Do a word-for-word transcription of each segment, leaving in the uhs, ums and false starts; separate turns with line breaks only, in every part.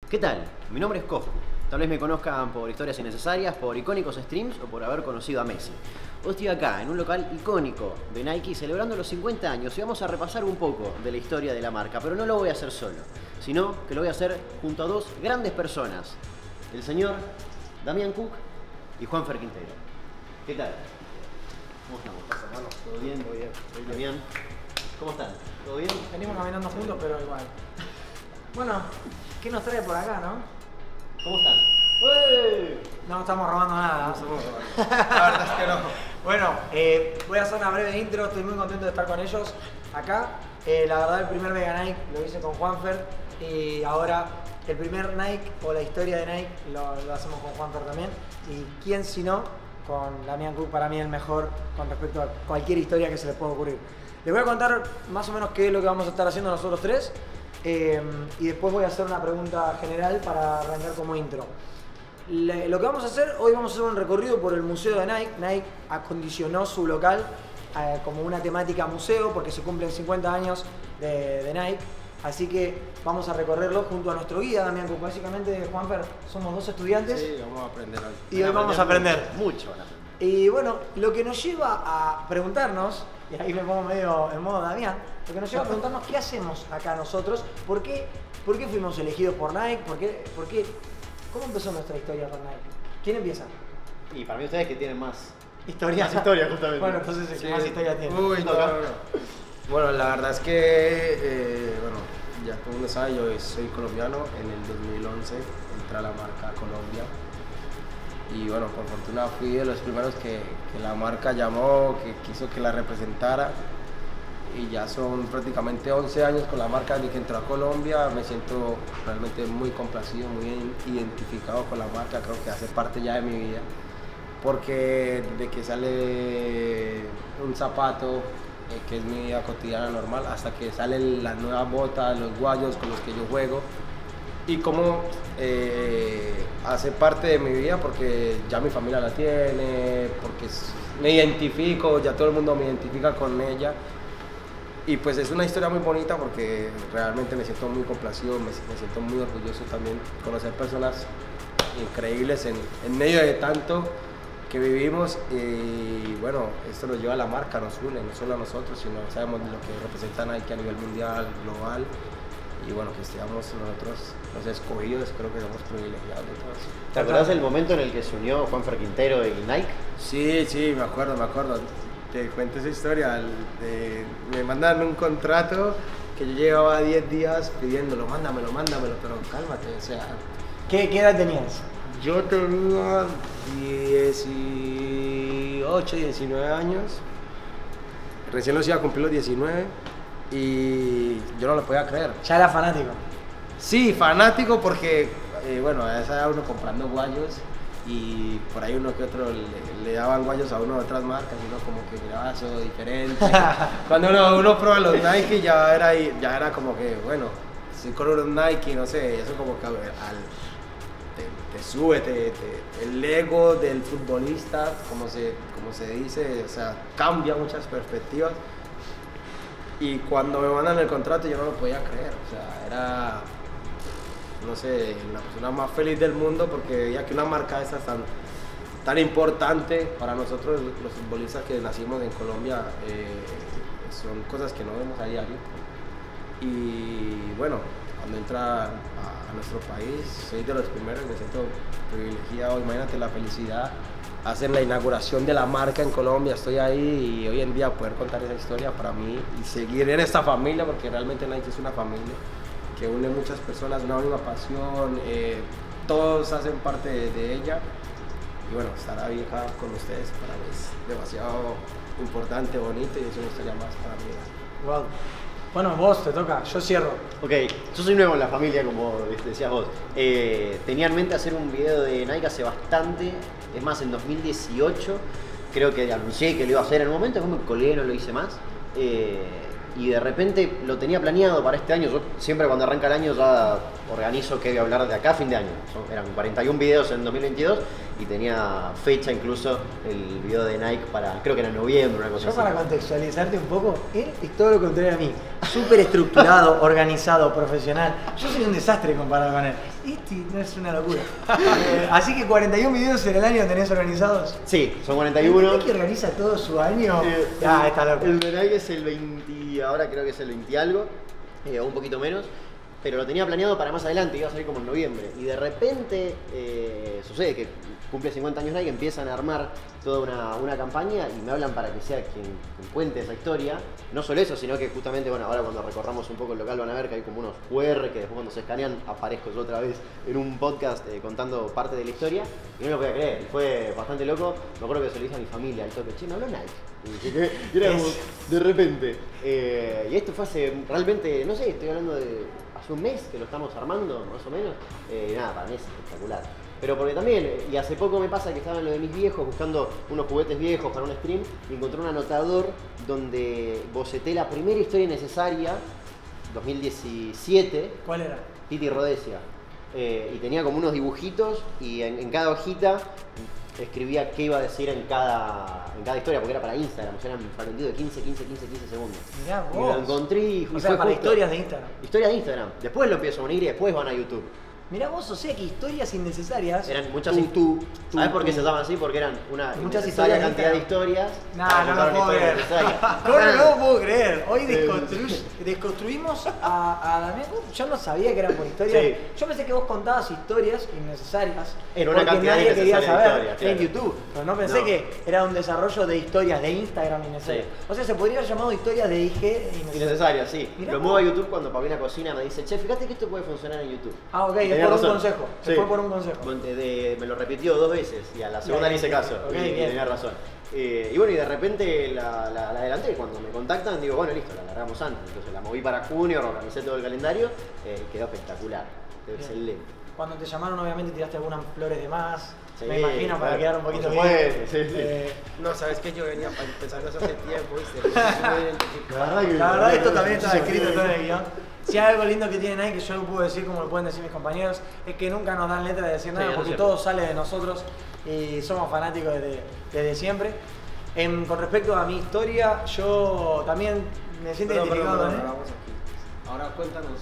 ¿Qué tal? Mi nombre es Coscu. Tal vez me conozcan por historias innecesarias, por icónicos streams o por haber conocido a Messi. Hoy estoy acá, en un local icónico de Nike, celebrando los cincuenta años y vamos a repasar un poco de la historia de la marca, pero no lo voy a hacer solo, sino que lo voy a hacer junto a dos grandes personas, el señor Damián Cook y Juanfer Quintero. ¿Qué tal? ¿Cómo estamos, hermano? ¿Todo bien? ¿Todo bien? Damián, ¿cómo están? ¿Todo bien?
Venimos caminando juntos, pero igual. Bueno, ¿qué nos trae por acá, no?
¿Cómo están? ¡Uy!
No estamos robando nada.
No estamos robando. La verdad es que no.
Bueno, eh, voy a hacer una breve intro, estoy muy contento de estar con ellos acá. Eh, la verdad, el primer Mega Nike lo hice con Juanfer y ahora el primer Nike o la historia de Nike lo, lo hacemos con Juanfer también. Y quién si no, con Damián Cook, para mí el mejor con respecto a cualquier historia que se les pueda ocurrir. Les voy a contar más o menos qué es lo que vamos a estar haciendo nosotros tres. Eh, y después voy a hacer una pregunta general para arrancar como intro. Le, lo que vamos a hacer, hoy vamos a hacer un recorrido por el museo de Nike. Nike acondicionó su local eh, como una temática museo porque se cumplen cincuenta años de, de Nike. Así que vamos a recorrerlo junto a nuestro guía, Damián Cook. Básicamente, Juanfer, somos dos estudiantes.
Sí, vamos a aprender hoy.
Y hoy vamos a aprender.
Mucho van a aprender.
Y bueno, lo que nos lleva a preguntarnos, y ahí me pongo medio en modo Damián, lo que nos lleva a preguntarnos qué hacemos acá nosotros, por qué, por qué fuimos elegidos por Nike, por qué, por qué, cómo empezó nuestra historia con Nike. ¿Quién empieza?
Y para mí ustedes que tienen más
Historia.
Más historia, justamente.
Bueno, entonces el que
Sí.
más historia tiene.
Uy, no, no, no. Bueno, la verdad es que, eh, bueno, ya todo el mundo sabe, yo soy colombiano. En el dos mil once entré a la marca Colombia. Y bueno, por fortuna fui de los primeros que, que la marca llamó, que quiso que la representara. Y ya son prácticamente once años con la marca desde que entró a Colombia. Me siento realmente muy complacido, muy identificado con la marca. Creo que hace parte ya de mi vida. Porque desde que sale un zapato, eh, que es mi vida cotidiana normal, hasta que salen las nuevas botas, los guayos con los que yo juego. Y cómo eh, hace parte de mi vida porque ya mi familia la tiene, porque me identifico, ya todo el mundo me identifica con ella. Y pues es una historia muy bonita porque realmente me siento muy complacido, me, me siento muy orgulloso también conocer personas increíbles en, en medio de tanto que vivimos. Y bueno, esto nos lleva a la marca, nos une, no solo a nosotros, sino sabemos lo que representa Nike a nivel mundial, global. Y bueno, que estemos nosotros los escogidos, creo que somos privilegiados de todo eso.
¿Te acordás del momento en el que se unió Juanfer Quintero y Nike?
Sí, sí, me acuerdo, me acuerdo. Te cuento esa historia. De, me mandan un contrato que yo llevaba diez días pidiéndolo, mándamelo, mándamelo, pero cálmate, o sea.
¿Qué, qué edad tenías?
Yo tenía dieciocho, diecinueve años. Recién los iba a cumplir los diecinueve. Y yo no lo podía creer.
Ya era fanático.
Sí, fanático porque, eh, bueno, a esa edad uno comprando guayos y por ahí uno que otro le, le daban guayos a uno de otras marcas y uno como que miraba eso diferente. Cuando uno, uno prueba los Nike ya era, ya era como que, bueno, si con unos Nike, no sé, eso como que al, te, te sube, te, te, el ego del futbolista, como se, como se dice, o sea, cambia muchas perspectivas. Y cuando me mandan el contrato yo no lo podía creer, o sea, era, no sé, la persona más feliz del mundo porque veía que una marca esa tan, tan importante para nosotros los futbolistas que nacimos en Colombia, eh, son cosas que no vemos a diario. Y bueno, cuando entra a, a nuestro país, soy de los primeros, me siento privilegiado, imagínate la felicidad. Hacen la inauguración de la marca en Colombia, estoy ahí y hoy en día poder contar esa historia para mí y seguir en esta familia, porque realmente Nike es una familia que une muchas personas, una misma pasión, eh, todos hacen parte de, de ella. Y bueno, estar ahí acá con ustedes para mí es demasiado importante, bonito y es una historia más para mí.
Wow. Bueno, vos te toca, yo cierro.
Ok, yo soy nuevo en la familia, como decías vos. Eh, tenía en mente hacer un video de Nike hace bastante, es más, en dos mil dieciocho creo que anuncié que lo iba a hacer en el momento, como me colgué, no lo hice más. Eh, y de repente lo tenía planeado para este año. Yo siempre cuando arranca el año ya organizo qué voy a hablar de acá a fin de año. Son, eran cuarenta y un videos en dos mil veintidós y tenía fecha incluso el video de Nike para, creo que era noviembre, una cosa
Yo
así.
para contextualizarte un poco, él es todo lo contrario a mí. Súper estructurado, organizado, profesional. Yo soy un desastre comparado con él. este no es una locura. eh, así que cuarenta y un videos en el año tenés organizados.
Sí, son cuarenta y uno.
¿El que organiza todo su año?
Eh,
ah,
el,
está loco.
El de Nike es el veinte, ahora creo que es el veinte y algo, eh, o un poquito menos. Pero lo tenía planeado para más adelante, iba a salir como en noviembre. Y de repente eh, sucede que cumple cincuenta años Nike, empiezan a armar toda una, una campaña y me hablan para que sea quien, quien cuente esa historia. No solo eso, sino que justamente, bueno, ahora cuando recorramos un poco el local van a ver que hay como unos cu erre que después cuando se escanean aparezco yo otra vez en un podcast eh, contando parte de la historia. Y no me lo podía creer, fue bastante loco. Me acuerdo que se lo dije a mi familia al toque, che, me habló Nike. Y era como, de repente. Eh, y esto fue hace realmente, no sé, estoy hablando de hace un mes que lo estamos armando, más o menos. Eh, nada, para mí es espectacular. Pero porque también, y hace poco me pasa que estaba en lo de mis viejos buscando unos juguetes viejos para un stream y encontré un anotador donde boceté la primera historia necesaria, dos mil diecisiete.
¿Cuál era?
Titi Rhodesia. Eh, y tenía como unos dibujitos y en, en cada hojita escribía qué iba a decir en cada, en cada historia, porque era para Instagram, o sea, eran fragmentitos de quince, quince, quince, quince segundos.
Mirá vos.
Y lo encontré y
O
fue
sea, para
justo.
historias de Instagram.
Historias de Instagram. Después lo empiezo a unir y después van a YouTube.
Mirá vos, o sea que historias innecesarias.
Eran muchas
Tú,
hist-
tú, tú,
¿Sabes por qué
tú.
se llamaban así? Porque eran una
Muchas
innecesaria
historias de
cantidad de
Instagram.
historias.
Nah,
para
no
contar
lo
una
puedo
historia
creer.
necesaria.
¿Cómo no lo puedo creer? Hoy desconstru- desconstruimos a, a Damián. Yo no sabía que eran por historias.
Sí.
Yo pensé que vos contabas historias innecesarias.
En una
porque
cantidad
nadie quería
innecesaria de
saber
historias,
en
claro.
YouTube. Pero no pensé
No.
que era un desarrollo de historias de Instagram innecesarias.
Sí.
O sea, se podría haber llamado historias de I G innecesarias.
Innecesaria, sí.
Mirá
Lo
vos.
muevo a YouTube cuando Paulina cocina me dice, che, fíjate que esto puede funcionar en YouTube.
Ah, ok, es
Tenía
por un
razón.
consejo.
Sí.
Fue por un consejo.
De- de- me lo repitió dos veces y a la segunda
Bien,
le hice caso.
ok,
y, y
bien.
tenía razón. Eh, y bueno, y de repente la, la, la adelanté. Cuando me contactan, digo, bueno, listo, la largamos antes. Entonces la moví para junio, organicé todo el calendario eh, y quedó espectacular. Quedó
Bien.
excelente.
Cuando te llamaron, obviamente tiraste algunas flores de más.
Sí,
me imagino, para
claro.
quedar un poquito
Por
bien.
supuesto, sí, sí.
Eh,
No, sabes que yo venía pensando eso hace tiempo, ¿viste? Muy identificado.
La verdad que-
La verdad, esto también está
Sí.
escrito todo en el guión. Si hay algo lindo que tiene Nike, que yo lo puedo decir como lo pueden decir mis compañeros, es que nunca nos dan letra de decir nada
Sí, eso
porque
es cierto.
todo sale de nosotros y somos fanáticos desde, desde siempre. En- con respecto a mi historia, yo también me siento
Perdón, perdón,
identificado
perdón,
con él.
vamos aquí. Ahora cuéntanos.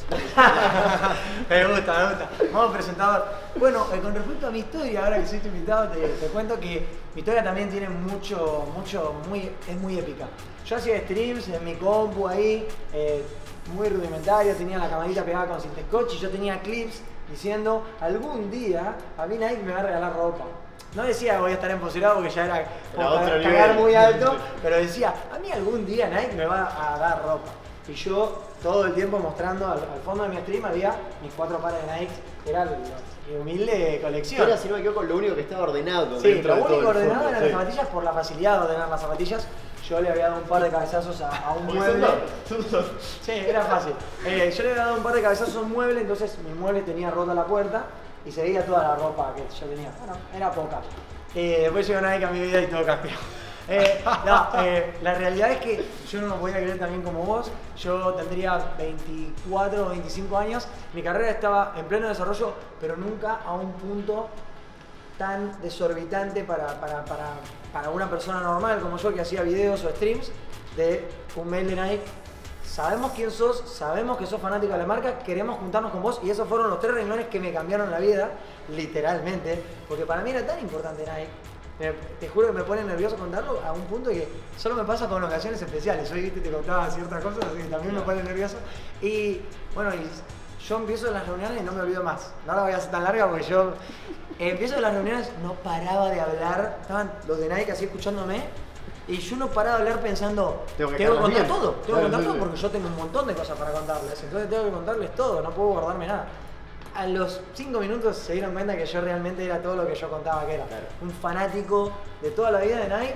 Me gusta, me gusta. Vamos, presentador. Bueno, eh, con respecto a mi historia, ahora que soy tu invitado, te, te cuento que mi historia también tiene mucho, mucho, muy, es muy épica. Yo hacía streams en mi compu ahí, eh, muy rudimentario, tenía la camarita pegada con cinta-scotch y yo tenía clips diciendo, algún día a mí Nike me va a regalar ropa. No decía voy a estar empoderado porque ya era como
Era otro
ca- cagar
nivel.
muy alto, pero decía, a mí algún día Nike me va a dar ropa. Y yo todo el tiempo mostrando, al, al fondo de mi stream había mis cuatro pares de Nike, era lo- mi humilde colección.
Era, si no me equivoco, lo único que estaba ordenado.
Sí,
dentro
lo
de todo
único
el
ordenado
fondo,
eran
sí.
las zapatillas por la facilidad de ordenar las zapatillas. Yo le había dado un par de cabezazos a, a un
Porque
mueble.
son dos, son dos.
Sí, era fácil. Eh, yo le había dado un par de cabezazos a un mueble, entonces mi mueble tenía rota la puerta y se veía toda la ropa que yo tenía. Bueno, era poca. Eh, después llegó Nike a mi vida y todo cambió. Eh, no, eh, la realidad es que yo no me podía creer también como vos. Yo tendría veinticuatro o veinticinco años. Mi carrera estaba en pleno desarrollo, pero nunca a un punto tan desorbitante para, para, para, para una persona normal como yo que hacía videos o streams de un mail de Nike. Sabemos quién sos, sabemos que sos fanático de la marca, queremos juntarnos con vos y esos fueron los tres renglones que me cambiaron la vida, literalmente, porque para mí era tan importante Nike. Me- te juro que me pone nervioso contarlo a un punto que solo me pasa con ocasiones especiales. Hoy viste, te contaba ciertas cosas, así que también me pone nervioso. Y bueno, y yo empiezo las reuniones y no me olvido más. No la voy a hacer tan larga porque yo eh, empiezo las reuniones, no paraba de hablar. Estaban los de Nike así escuchándome. Y yo no paraba de hablar pensando,
Tengo que
tengo que
quedarles
contar
bien.
todo, tengo
Claro,
que contar
sí,
todo
sí.
porque yo tengo un montón de cosas para contarles. Entonces tengo que contarles todo, no puedo guardarme nada. A los cinco minutos se dieron cuenta que yo realmente era todo lo que yo contaba que era.
Claro.
Un fanático de toda la vida de Nike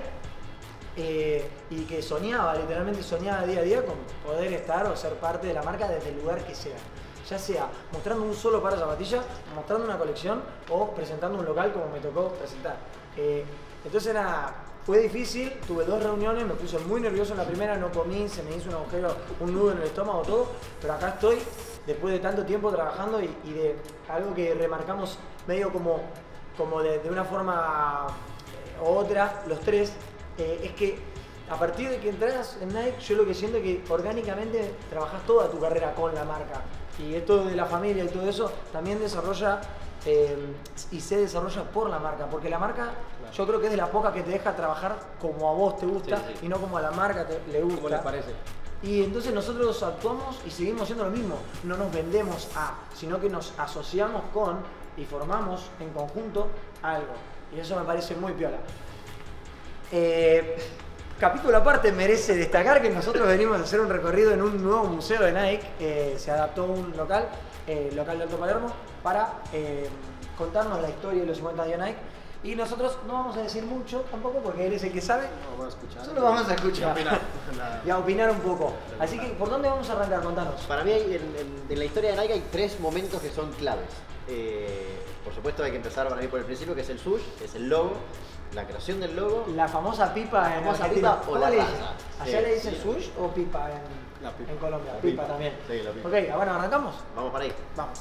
eh, y que soñaba, literalmente soñaba día a día con poder estar o ser parte de la marca desde el lugar que sea. Ya sea mostrando un solo par de zapatillas, mostrando una colección o presentando un local como me tocó presentar. Eh, entonces era, fue difícil, tuve dos reuniones, me puse muy nervioso en la primera, no comí, se me hizo un agujero, un nudo en el estómago, todo, pero acá estoy después de tanto tiempo trabajando y, y de algo que remarcamos medio como, como de, de una forma eh, u otra, los tres, eh, es que a partir de que entras en Nike, yo lo que siento es que orgánicamente trabajas toda tu carrera con la marca. y esto de la familia y todo eso, también desarrolla eh, y se desarrolla por la marca, porque la marca claro. yo creo que es de las pocas que te deja trabajar como a vos te gusta sí, sí. y no como a la marca te, le gusta.
¿Cómo les parece?
Y entonces nosotros actuamos y seguimos haciendo lo mismo, no nos vendemos a, sino que nos asociamos con y formamos en conjunto algo. Y eso me parece muy piola. Eh, capítulo aparte merece destacar que nosotros venimos a hacer un recorrido en un nuevo museo de Nike. Eh, se adaptó un local, eh, local de Alto Palermo, para eh, contarnos la historia de los cincuenta años de Nike. Y nosotros no vamos a decir mucho tampoco porque él es el que sabe.
No, vamos a escuchar.
Solo vamos a escuchar.
Y a opinar.
Y a opinar un poco. Así que, ¿por dónde vamos a arrancar? Contanos.
Para mí, hay, en, en, en la historia de Nike hay tres momentos que son claves. Eh, por supuesto, hay que empezar para mí por el principio, que es el swoosh, que es el logo, la creación del logo.
La famosa pipa en
famosa
Argentina.
pipa o
¿Cómo
la
le dicen?
raza?
¿Allá
Sí,
le dicen
sí.
swoosh o pipa en,
La pipa.
en Colombia?
La
Pipa,
pipa.
también.
Sí, la pipa.
Ok, bueno, ¿arrancamos?
Vamos para ahí.
Vamos.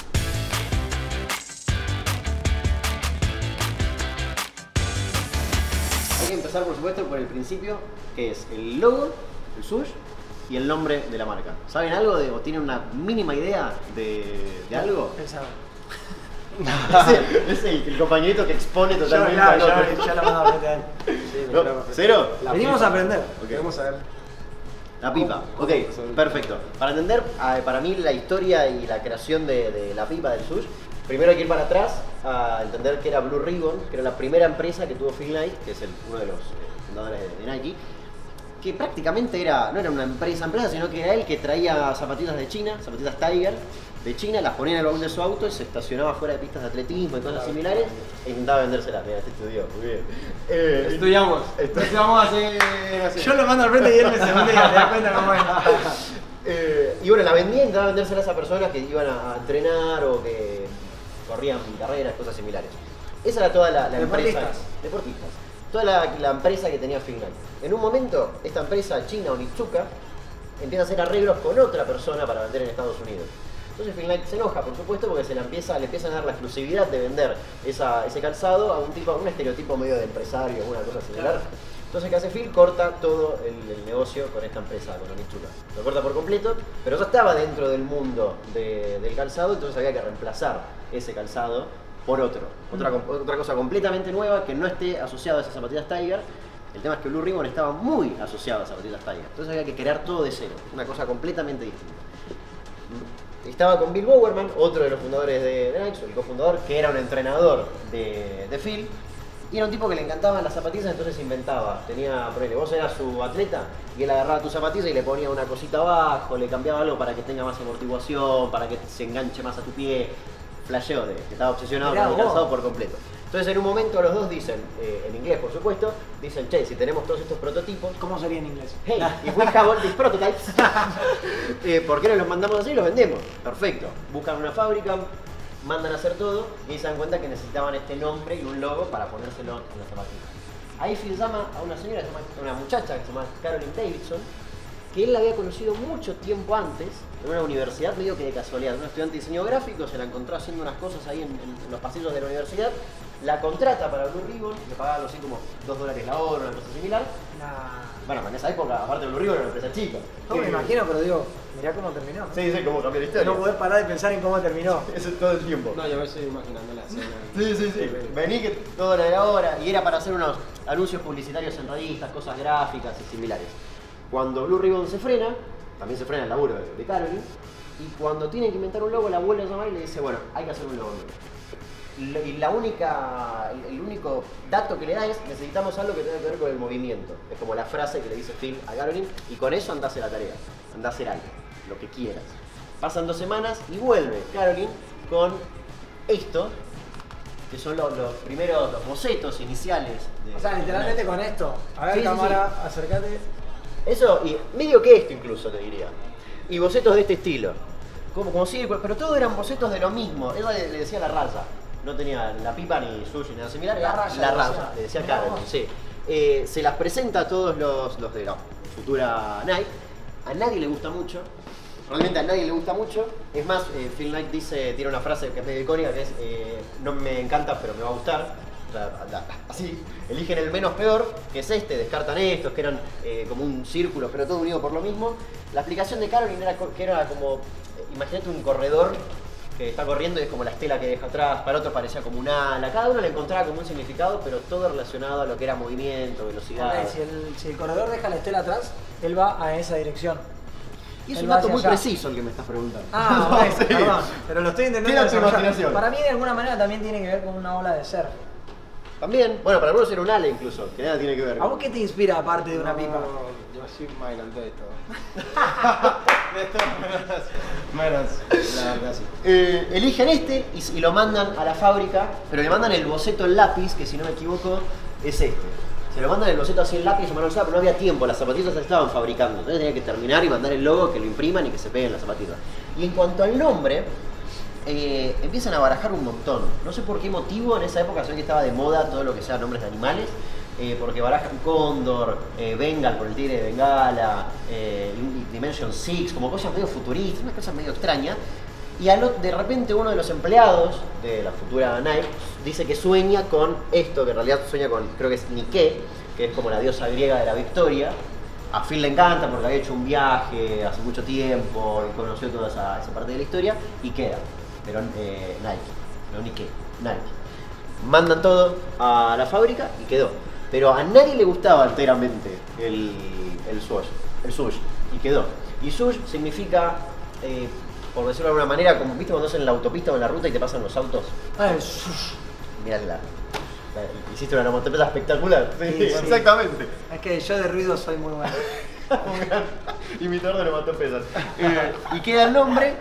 Hay que empezar, por supuesto, por el principio, que es el logo, el swoosh y el nombre de la marca. ¿Saben algo de, o tienen una mínima idea de, de algo?
Pensaba.
Es el, el compañerito que expone totalmente
Ya,
al
ya,
otro.
ya, ya lo mandaba frente a él.
Sí,
No,
pero-
¿Cero?
La
Venimos
pipa.
a aprender.
Ok.
Queremos saber.
La pipa,
¿Cómo?
ok,
¿Cómo?
perfecto. Para entender, ah, para mí, la historia y la creación de, de la pipa del swoosh, primero hay que ir para atrás a entender que era Blue Ribbon, que era la primera empresa que tuvo Phil Knight, que es el, uno de los eh, fundadores de, de Nike, que prácticamente era, no era una empresa empresa, sino que era él que traía zapatillas de China, zapatillas Tiger de China, las ponía en el baúl de su auto y se estacionaba fuera de pistas de atletismo y cosas similares e intentaba vendérselas. Mira, este estudió, muy bien. Eh,
Estudiamos.
Estu-
Estudiamos hace. hace-
Yo lo mando al frente y él me se mete y te das cuenta cómo es.
Eh, y bueno, la vendía y intentaba vendérselas a personas que iban a, a entrenar o que corrían carreras, cosas similares. Esa era toda la, la empresa.
Deportistas.
Deportistas. Toda la, la empresa que tenía Phil Knight. En un momento, esta empresa china, Onitsuka, empieza a hacer arreglos con otra persona para vender en Estados Unidos. Entonces Phil Knight se enoja, por supuesto, porque se la empieza, le empiezan a dar la exclusividad de vender esa, ese calzado a un tipo, a un estereotipo medio de empresario, una cosa similar.
Claro.
Entonces, ¿qué hace Phil? Corta todo el, el negocio con esta empresa, con Onitsuka. Lo corta por completo, pero ya estaba dentro del mundo de- del calzado, entonces había que reemplazar ese calzado por otro. Otra, com- otra cosa completamente nueva que no esté asociada a esas zapatillas Tiger. El tema es que Blue Ribbon estaba muy asociado a zapatillas Tiger. Entonces había que crear todo de cero, una cosa completamente distinta. Estaba con Bill Bowerman, otro de los fundadores de, de Nike, el cofundador, que era un entrenador de, de Phil. Y era un tipo que le encantaban las zapatillas, entonces inventaba. Tenía, ponele, vos eras su atleta y él agarraba tu zapatilla y le ponía una cosita abajo, le cambiaba algo para que tenga más amortiguación, para que se enganche más a tu pie. Flasheo de que estaba obsesionado
Mirá
con el
vos.
calzado por completo. Entonces en un momento los dos dicen, eh, en inglés por supuesto, dicen, che, si tenemos todos estos prototipos,
¿Cómo sería en inglés?
hey, if we have all these prototypes, eh, ¿por qué no los mandamos así y los vendemos? Perfecto. Buscan una fábrica, mandan a hacer todo y se dan cuenta que necesitaban este nombre y un logo para ponérselo en las zapatillas. Ahí Phil llama a una señora, que se llama- una muchacha que se llama Caroline Davidson, que él la había conocido mucho tiempo antes en una universidad, medio que de casualidad. Una estudiante de diseño gráfico, se la encontró haciendo unas cosas ahí en, en- en los pasillos de la universidad, la contrata para Blue Ribbon, le pagaba algo así como dos dólares la hora, una cosa similar.
Nah.
Bueno, en esa época, aparte Blue Ribbon era una empresa chica.
No me
Eh,
imagino, pero digo, mirá cómo terminó.
Sí, sí, como cambió la historia.
No podés parar de pensar en cómo terminó.
Eso es todo el tiempo.
No, yo me estoy imaginando la escena.
Sí, sí, sí. Vení que todo era de ahora y era para hacer unos anuncios publicitarios en revistas, cosas gráficas y similares. Cuando Blue Ribbon se frena, también se frena el laburo de, de Caroline, y cuando tienen que inventar un logo la vuelve a llamar y le dice, bueno, hay que hacer un logo nuevo. Lo- Y la única, el, el único dato que le da es, necesitamos algo que tenga que ver con el movimiento. Es como la frase que le dice Phil a Caroline, y con eso anda a hacer la tarea, anda a hacer algo, lo que quieras. Pasan dos semanas y vuelve Caroline con esto, que son los, los primeros, los bocetos iniciales. De,
O sea, literalmente con esto. A ver,
Sí, sí,
cámara, acércate.
Eso, y medio que esto incluso te diría. Y bocetos de este estilo. Como, como si, pero todos eran bocetos de lo mismo. Ella le, le decía la raya. No tenía la pipa ni sushi ni nada similar.
La
era
raya,
La
le
raya,
decía.
le decía
Mirá
Caroline,
vos.
sí. Eh, se las presenta a todos los, los de la futura Nike. A nadie le gusta mucho. Realmente a nadie le gusta mucho. Es más, eh, Phil Knight dice, tiene una frase que es medio icónica, que es eh, no me encanta pero me va a gustar. O sea, la- así, eligen el menos peor, que es este, descartan estos, que eran eh, como un círculo, pero todo unido por lo mismo. La explicación de Caroline era co- que era como, imagínate un corredor que está corriendo y es como la estela que deja atrás, para otros parecía como un ala, cada uno le encontraba como un significado, pero todo relacionado a lo que era movimiento, velocidad.
Okay, si, el, si el corredor deja la estela atrás, él va a esa dirección.
Y es
él
un
va
dato
hacia
muy
allá.
preciso el que me estás preguntando.
Ah, ok,
Sí.
perdón, pero lo estoy intentando
Queda tu
desarrollar.
imaginación.
Para mí de alguna manera también tiene que ver con una ola de surf.
También, bueno, para algunos era un ala incluso, que nada tiene que ver.
¿A vos qué te inspira aparte de una pipa?
No, yo soy bailando de todo. De todo menos, menos, la verdad sí.
Eh, eligen este y, y lo mandan a la fábrica, pero le mandan el boceto en lápiz, que si no me equivoco es este. Se lo mandan el boceto así en lápiz, yo me lo usaba, pero no había tiempo, las zapatillas se estaban fabricando. Entonces tenía que terminar y mandar el logo, que lo impriman y que se peguen las zapatillas. Y en cuanto al nombre, eh, empiezan a barajar un montón. No sé por qué motivo, en esa época sé que estaba de moda todo lo que sea nombres de animales. Eh, porque barajan Cóndor, eh, Bengal por el tigre de Bengala, eh, Dimension seis, como cosas medio futuristas, unas cosas medio extrañas. Y al, de repente uno de los empleados de la futura Nike dice que sueña con esto, que en realidad sueña con, creo que es Nike, que es como la diosa griega de la victoria. A Phil le encanta porque había hecho un viaje hace mucho tiempo y conoció toda esa, esa parte de la historia y queda. Pero eh, Nike, no Nike, Nike. Mandan todo a la fábrica y quedó. Pero a nadie le gustaba enteramente el, el Swoosh, el Swoosh, y quedó. Y Swoosh significa, eh, por decirlo de alguna manera, como viste cuando estás en la autopista o en la ruta y te pasan los autos.
Ah, el sush.
Mirá la, la- hiciste una onomatopeya espectacular. Sí,
Sí, sí.
exactamente.
Es que yo de ruido soy muy bueno.
Un gran imitador de onomatopeyas. Eh, y queda el nombre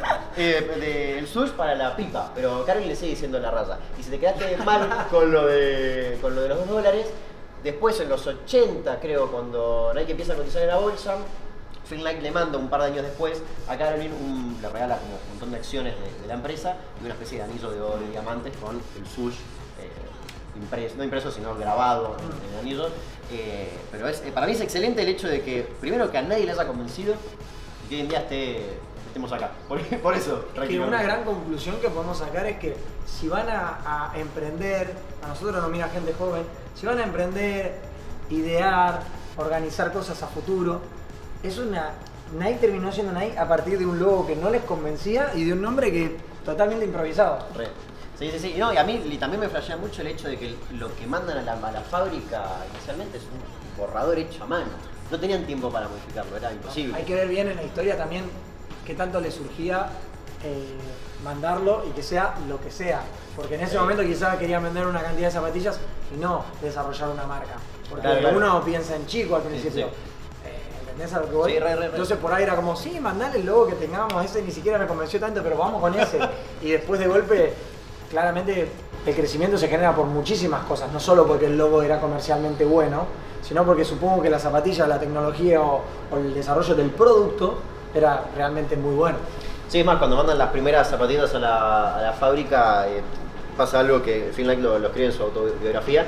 eh, del Swoosh para la pipa, pero Carol le sigue diciendo la raya. Y si te quedaste mal con lo de, con lo de los dos dólares, después en los ochenta, creo, cuando Nike empieza a cotizar en la bolsa, Phil Knight le manda un par de años después a Caroline, un, le regala como un montón de acciones de, de la empresa y una especie de anillo de oro y diamantes con el Swoosh eh, impreso, no impreso sino grabado en el anillo. Eh, pero es, eh, para mí es excelente el hecho de que, primero, que a nadie le haya convencido y que hoy en día esté, estemos acá. Por, por eso,
Es que una gran conclusión que podemos sacar es que si van a, a emprender, a nosotros nos mira gente joven, si van a emprender, idear, organizar cosas a futuro, es una... Nike terminó siendo Nike a partir de un logo que no les convencía y de un nombre que totalmente improvisado.
Re. Sí, sí, sí. Y, no, y a mí y también me flashea mucho el hecho de que lo que mandan a la, a la fábrica inicialmente es un borrador hecho a mano. No tenían tiempo para modificarlo, era imposible.
Hay que ver bien en la historia también qué tanto le surgía eh, mandarlo y que sea lo que sea. Porque en ese
Sí.
momento quizás querían vender una cantidad de zapatillas y no desarrollar una marca. Porque
Claro, claro.
uno piensa en chico al principio.
sí.
Eh, ¿Entendés a lo que voy?
Sí, re, re, re.
Entonces por ahí era como, sí, mandale el logo que tengamos, ese ni siquiera me convenció tanto, pero vamos con ese. Y después de golpe, claramente el crecimiento se genera por muchísimas cosas, no solo porque el logo era comercialmente bueno, sino porque supongo que la zapatilla, la tecnología o, o el desarrollo del producto era realmente muy bueno.
Sí, es más, cuando mandan las primeras zapatillas a la, a la fábrica, eh, pasa algo que Phil Knight lo, lo escribe en su autobiografía,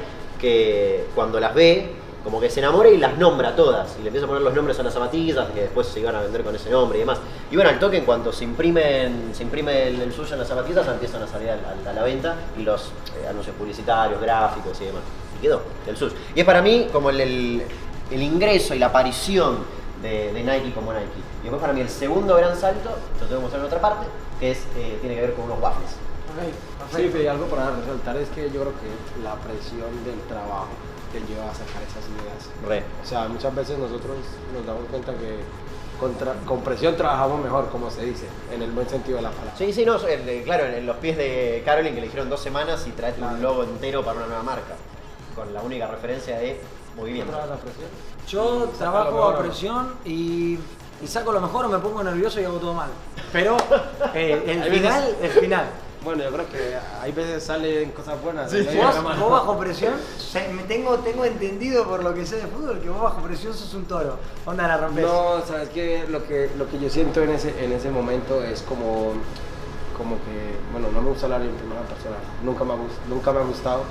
que cuando las ve, como que se enamora y las nombra todas, y le empieza a poner los nombres a las zapatillas, que después se iban a vender con ese nombre y demás. Y bueno, al toque, en cuanto se imprimen, se imprime el, el suyo en las zapatillas, empiezan a salir a, a, a la venta, y los eh, anuncios publicitarios, gráficos y demás. Y quedó, el suyo. Y es para mí como el, el, el ingreso y la aparición de, de Nike como Nike. Y después para mí el segundo gran salto, lo tengo que mostrar en otra parte, que es, eh, tiene que ver con unos waffles.
Okay,
Sí, pero algo para resaltar es que yo creo que la presión del trabajo te lleva a sacar esas ideas.
Re.
O sea, muchas veces nosotros nos damos cuenta que contra, con presión trabajamos mejor, como se dice, en el buen sentido de la palabra.
Sí, sí, no, el- el- claro, en, en los pies de Caroline que le dijeron dos semanas y traete un logo entero para una nueva marca, con la única referencia de movimiento.
¿Contra la presión?
Yo
Saca
trabajo
lo mejor,
a
¿o no?
presión y, y saco lo mejor o me pongo nervioso y hago todo mal. Pero eh, el
Hay
final,
veces-
el final.
Bueno, yo creo que hay veces salen cosas buenas.
Sí,
en medio de la
Vos,
mano.
vos bajo presión, se- me tengo, tengo entendido por lo que sé de fútbol que vos bajo presión sos un toro. Onda la rompes.
No, sabes que lo que lo que yo siento en ese en ese momento es como como que bueno, no me gusta hablar en primera persona, nunca me ha gust- nunca me ha gustado,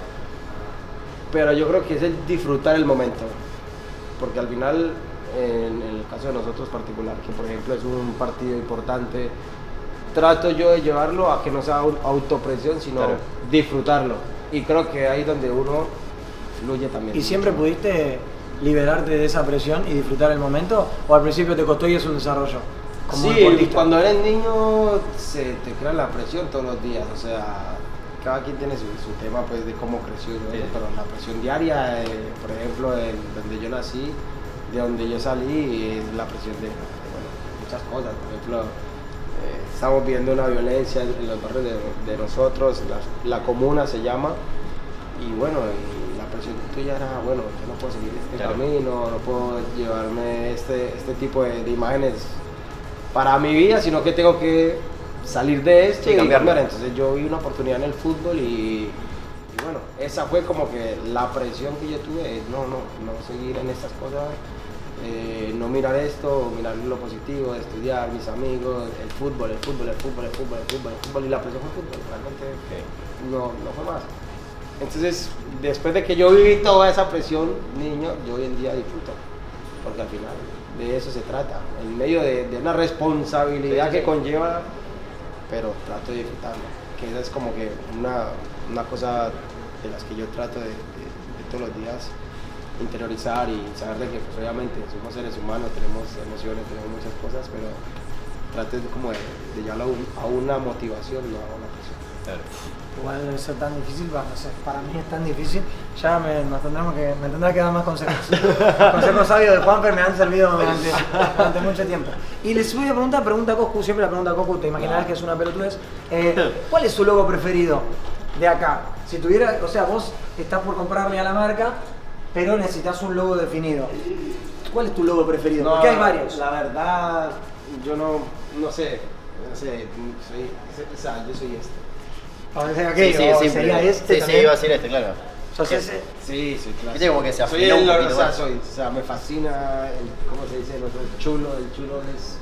pero yo creo que es el disfrutar el momento, porque al final en el caso de nosotros particular, que por ejemplo es un partido importante, trato yo de llevarlo a que no sea un autopresión, sino
Claro.
disfrutarlo, y creo que ahí donde uno fluye también.
¿Y siempre pudiste liberarte de esa presión y disfrutar el momento? ¿O al principio te costó y es un desarrollo? como
Sí,
deportista.
cuando eres niño se te crea la presión todos los días, o sea, cada quien tiene su, su tema pues de cómo creció, ¿no?
Sí.
Pero la presión diaria, eh, por ejemplo, en donde yo nací, de donde yo salí, es la presión de, de, bueno, muchas cosas. Por ejemplo, eh, estamos viendo una violencia en los barrios de, de nosotros, la, la comuna se llama, y bueno, y la presión tuya era, bueno, yo no puedo seguir este
Claro.
camino, no puedo llevarme este, este tipo de, de imágenes para mi vida, sino que tengo que salir de esto
Sí,
y
cambiarlo.
cambiar. Entonces yo vi una oportunidad en el fútbol y, y bueno, esa fue como que la presión que yo tuve, es no, no, no seguir en estas cosas, eh, no mirar esto, mirar lo positivo, estudiar, mis amigos, el fútbol, el fútbol, el fútbol, el fútbol, el fútbol, el fútbol y la presión fue el fútbol, realmente no, no fue más. Entonces, después de que yo viví toda esa presión, niño, yo hoy en día disfruto, porque al final de eso se trata, en medio de, de una responsabilidad
Sí, sí,
que
sí.
conlleva, pero trato de disfrutarlo, que esa es como que una, una cosa de las que yo trato de, de, de todos los días interiorizar y saber de que pues, obviamente somos seres humanos, tenemos emociones, tenemos muchas cosas, pero trato de, como de, de llevarlo a, un- a una motivación, no a una presión.
Claro.
Igual debe ser tan difícil, va, no sé, para mí es tan difícil, ya me, nos tendremos que, me tendrá que dar más consejos. Consejos sabios de Juanfer me han servido durante, durante mucho tiempo. Y les voy a preguntar, pregunta a Coscu, siempre la pregunta a Coscu, te imaginarás que es una pelotudez. Eh, ¿Cuál es su logo preferido de acá? Si tuviera, o sea, vos estás por comprarle a la marca, pero necesitas un logo definido. ¿Cuál es tu logo preferido? Porque hay varios.
La verdad, yo no, no sé, no sé, soy, o sea, yo soy este.
O sea,
Sí,
aquello,
sí,
o
simple.
sería este
Sí, sí,
también.
iba a decir este, claro.
Sos
¿Qué?
ese.
Sí, sí, claro.
Viste como que se
soy
afiló
el,
un
o
poquito
sea,
más.
soy, o sea, me fascina, el, ¿cómo se dice? El otro, el chulo, el chulo es,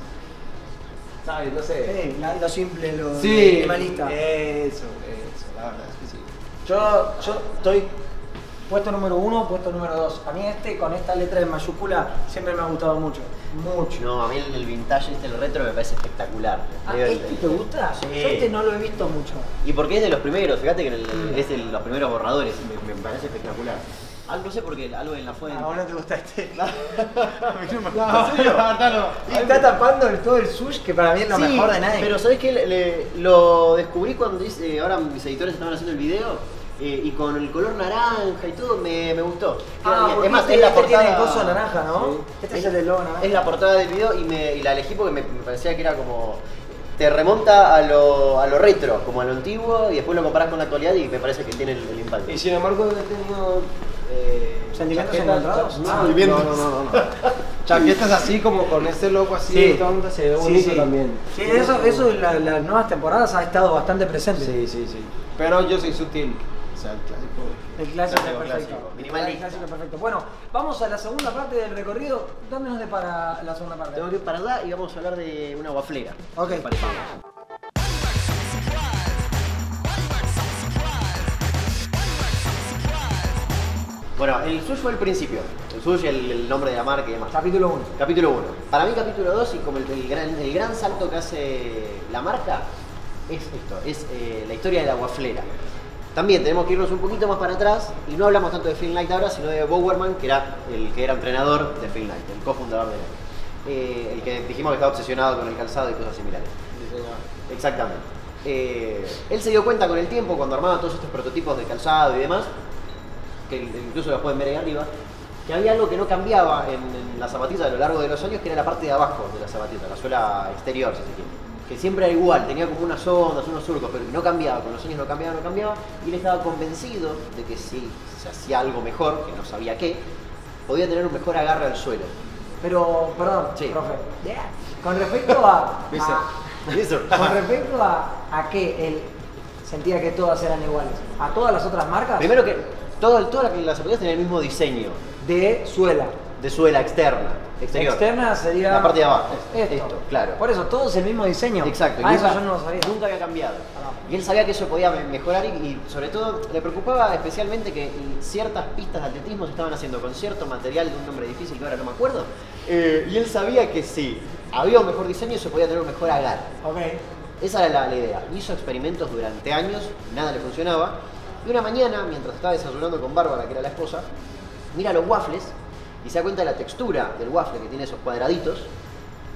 ¿sabes? No sé.
Sí, la- lo simple, lo
Sí,
minimalista.
eso, eso, la verdad es que sí.
Yo, yo estoy puesto número uno, puesto número dos. A mí este con esta letra en mayúscula siempre me ha gustado mucho. Mucho.
No, a mí el, el vintage, este, el retro, me parece espectacular.
Ah,
Digo, el-
¿este
el-
te gusta?
Sí.
Yo este no lo he visto mucho.
Y porque es de los primeros, fíjate que en el- es de los primeros borradores, me, me parece espectacular. Algo no sé porque algo en la fuente.
Ah, ¿a vos no te gusta este?
A mí no me
No,
¿En serio?
la verdad no.
Y está tapando el- todo el sush, que para mí es lo
Sí,
mejor de Nike.
pero ¿sabés qué? Le- le- lo descubrí cuando hice, ahora mis editores estaban haciendo el video eh, y con el color naranja y todo me, me gustó. Queda
Ah,
bien.
porque
es más,
este-
es la
este
portada.
tiene el coso naranja, ¿no?
Sí.
Este es el del logo naranja.
Es la portada del video y, me, y la elegí porque me, me parecía que era como. Te remonta a lo, a lo retro, como a lo antiguo, y después lo comparás con la actualidad y me parece que tiene el, el impacto.
Y sin embargo he tenido eh,
¿Sentimientos
chaquetas-
encontrados?
No,
Ah,
no, no, no, no. Chaquetas así como con este logo así,
Sí.
toda onda, se ve
Sí,
bonito
sí.
también.
Sí, eso, eso en la- las nuevas temporadas ha estado bastante presente.
Sí, sí, sí. Pero yo soy sutil, o sea, el clásico.
El clásico,
Clásico,
perfecto.
clásico. Minimalista.
El clásico perfecto. Bueno, vamos a la segunda parte del recorrido. ¿Dónde nos depara la segunda parte?
Tengo que ir para allá y vamos a hablar de una guaflera.
Ok.
¿Qué te parece? Bueno, el Sush fue el principio. El Sush, el, el nombre de la marca y demás.
Capítulo uno.
Capítulo uno. Para mí capítulo dos y como el, el gran, el gran salto que hace la marca es esto, es eh, la historia de la guaflera. También tenemos que irnos un poquito más para atrás y no hablamos tanto de Phil Knight ahora, sino de Bowerman, que era el que era entrenador de Phil Knight, el cofundador de Nike. Eh, el que dijimos que estaba obsesionado con el calzado y cosas similares. Exactamente. Eh, él se dio cuenta con el tiempo, cuando armaba todos estos prototipos de calzado y demás, que incluso los pueden ver ahí arriba, que había algo que no cambiaba en, en la zapatilla a lo largo de los años, que era la parte de abajo de la zapatilla, la suela exterior, si se quiere. Que siempre era igual, tenía como unas ondas, unos surcos, pero que no cambiaba, con los años no cambiaba, no cambiaba, y él estaba convencido de que si se hacía algo mejor, que no sabía qué, podía tener un mejor agarre al suelo.
Pero, perdón,
Sí.
profe. Con respecto a.
¿Viste?
a-
Eso.
con respecto a, a que él sentía que todas eran iguales. A todas las otras marcas
Primero que todo, todas las las zapatillas tenían el mismo diseño
de suela.
de suela externa, exterior.
Externa sería.
La parte de abajo,
Esto.
esto, claro.
Por eso, todos el mismo diseño.
Exacto, y
Ah, eso
nunca-
yo no lo sabía.
Nunca había cambiado.
Ah.
Y él sabía que eso podía me- mejorar y, y sobre todo le preocupaba especialmente que ciertas pistas de atletismo se estaban haciendo con cierto material de un nombre difícil que ahora no me acuerdo. Eh, y él sabía que si había un mejor diseño se podía tener un mejor agarre.
Ok.
Esa era la, la idea. Hizo experimentos durante años, nada le funcionaba. Y una mañana, mientras estaba desayunando con Bárbara, que era la esposa, mira los waffles y se da cuenta de la textura del waffle que tiene esos cuadraditos.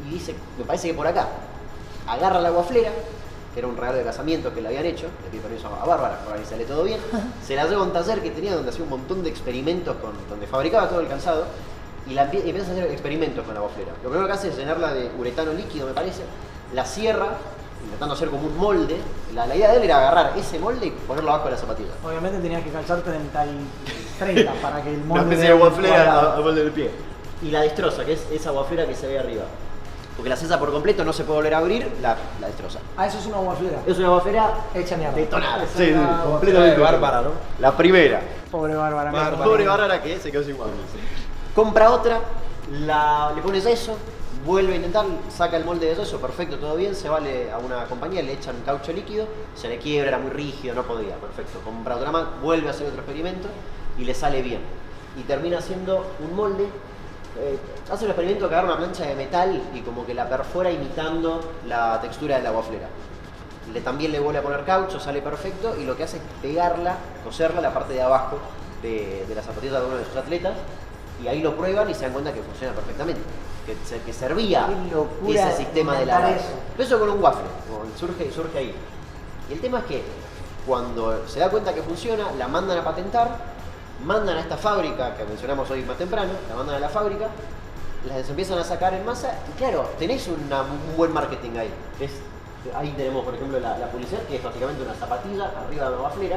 y dice, me parece que por acá. Agarra la guaflera, que era un regalo de casamiento que le habían hecho, le pide permiso a Bárbara para que sale todo bien, se la lleva a un taller que tenía donde hacía un montón de experimentos, con, donde fabricaba todo el calzado, y, la, y empieza a hacer experimentos con la guaflera. Lo primero que hace es llenarla de uretano líquido, me parece, la cierra, intentando hacer como un molde. La, la idea de él era agarrar ese molde y ponerlo abajo de la zapatilla.
Obviamente tenías que calzar treinta y treinta para que el molde...
Una especie de guaflera a, a molde del pie. Y la destroza, que es esa guaflera que se ve arriba. Porque la cesa por completo, no se puede volver a abrir, la, la destroza.
Ah, eso es una guaflera.
Es una guaflera
hecha mierda.
detonada.
Sí, sí,
completamente bárbara, ¿no?
La primera.
Pobre Bárbara.
Bárbara.
Pobre Bárbara que se quedó sin guaflera. Compra otra, la, le pone yeso, vuelve a intentar, saca el molde de yeso, perfecto, todo bien, se va a una compañía, le echan caucho líquido, se le quiebra, era muy rígido, no podía, perfecto. Compra otra más, vuelve a hacer otro experimento y le sale bien. Y termina haciendo un molde. Eh, hace un experimento que agarra una plancha de metal y como que la perfora imitando la textura de la guaflera. Le, también le vuelve a poner caucho, sale perfecto, y lo que hace es pegarla, coserla a la parte de abajo de, de la zapatilla de uno de sus atletas, y ahí lo prueban y se dan cuenta que funciona perfectamente, que, que servía ese sistema de la garra. Eso. eso con un waffle, surge, surge ahí. Y el tema es que cuando se da cuenta que funciona, la mandan a patentar, mandan a esta fábrica que mencionamos hoy más temprano, la mandan a la fábrica, las empiezan a sacar en masa y claro, tenés una, un buen marketing ahí. Es, ahí tenemos por ejemplo la, la publicidad, que es básicamente una zapatilla arriba de una guaflera,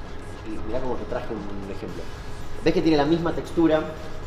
y mirá cómo te traje un, un ejemplo. Ves que tiene la misma textura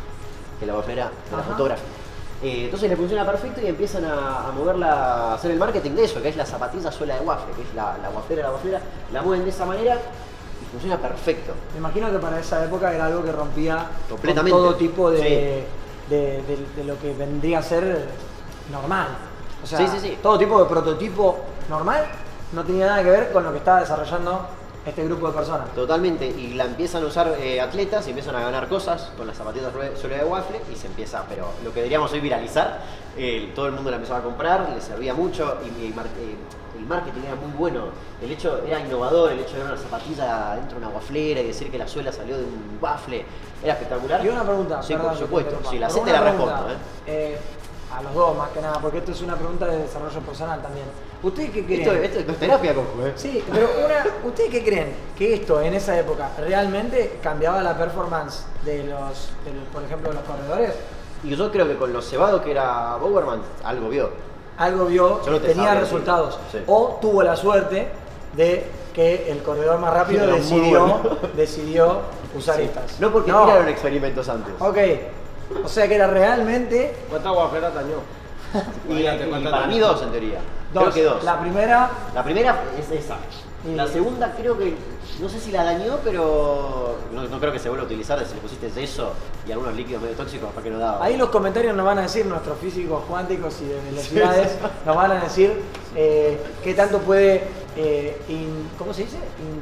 que la guaflera de la fotografía. Eh, entonces le funciona perfecto y empiezan a, a moverla, a hacer el marketing de eso, que es la zapatilla suela de waffle, que es la, la guaflera de la guaflera, la mueven de esa manera. Funciona perfecto.
Me imagino que para esa época era algo que rompía
completamente
con todo tipo de,
sí.
de, de, de lo que vendría a ser normal. O sea,
sí, sí, sí.
todo tipo de prototipo normal no tenía nada que ver con lo que estaba desarrollando este grupo de personas.
Totalmente, y la empiezan a usar eh, atletas y empiezan a ganar cosas con las zapatillas suela de waffle y se empieza, pero lo que diríamos hoy viralizar, eh, todo el mundo la empezaba a comprar, le servía mucho y, y eh, el marketing era muy bueno, el hecho era innovador, el hecho de ver una zapatilla dentro de una guaflera y decir que la suela salió de un waffle, era espectacular.
Y una pregunta,
sí,
perdón,
por supuesto, si la sé
una
te la
pregunta,
respondo. ¿eh?
Eh, a los dos más que nada, porque esto es una pregunta de desarrollo personal también. ¿Ustedes qué creen?
Esto, esto es terapia, Coco, ¿eh?
Sí, pero una, ¿ustedes qué creen? Que esto en esa época realmente cambiaba la performance de los, de los por ejemplo, de los corredores?
Y yo creo que con lo cebado que era Bowerman, algo vio.
Algo vio,
no te
tenía
sabía,
resultados.
Sí.
O tuvo la suerte de que el corredor más rápido
Era muy
decidió,
bueno.
decidió usar
Sí.
estas.
No porque
No.
tiraron experimentos antes.
Ok, o sea que era realmente...
¿Cuántas guaperas dañó?
Y,
Imagínate
y
cuántas
para
dañó.
mí dos en teoría.
Dos.
Creo que dos.
La primera...
La primera es esa.
Y-
La segunda creo que, no sé si la dañó, pero no, no creo que se vuelva a utilizar si le pusiste yeso y algunos líquidos medio tóxicos para que no daba.
Ahí los comentarios nos van a decir, nuestros físicos cuánticos y de velocidades, nos van a decir eh, qué tanto puede, eh, in- ¿cómo se dice?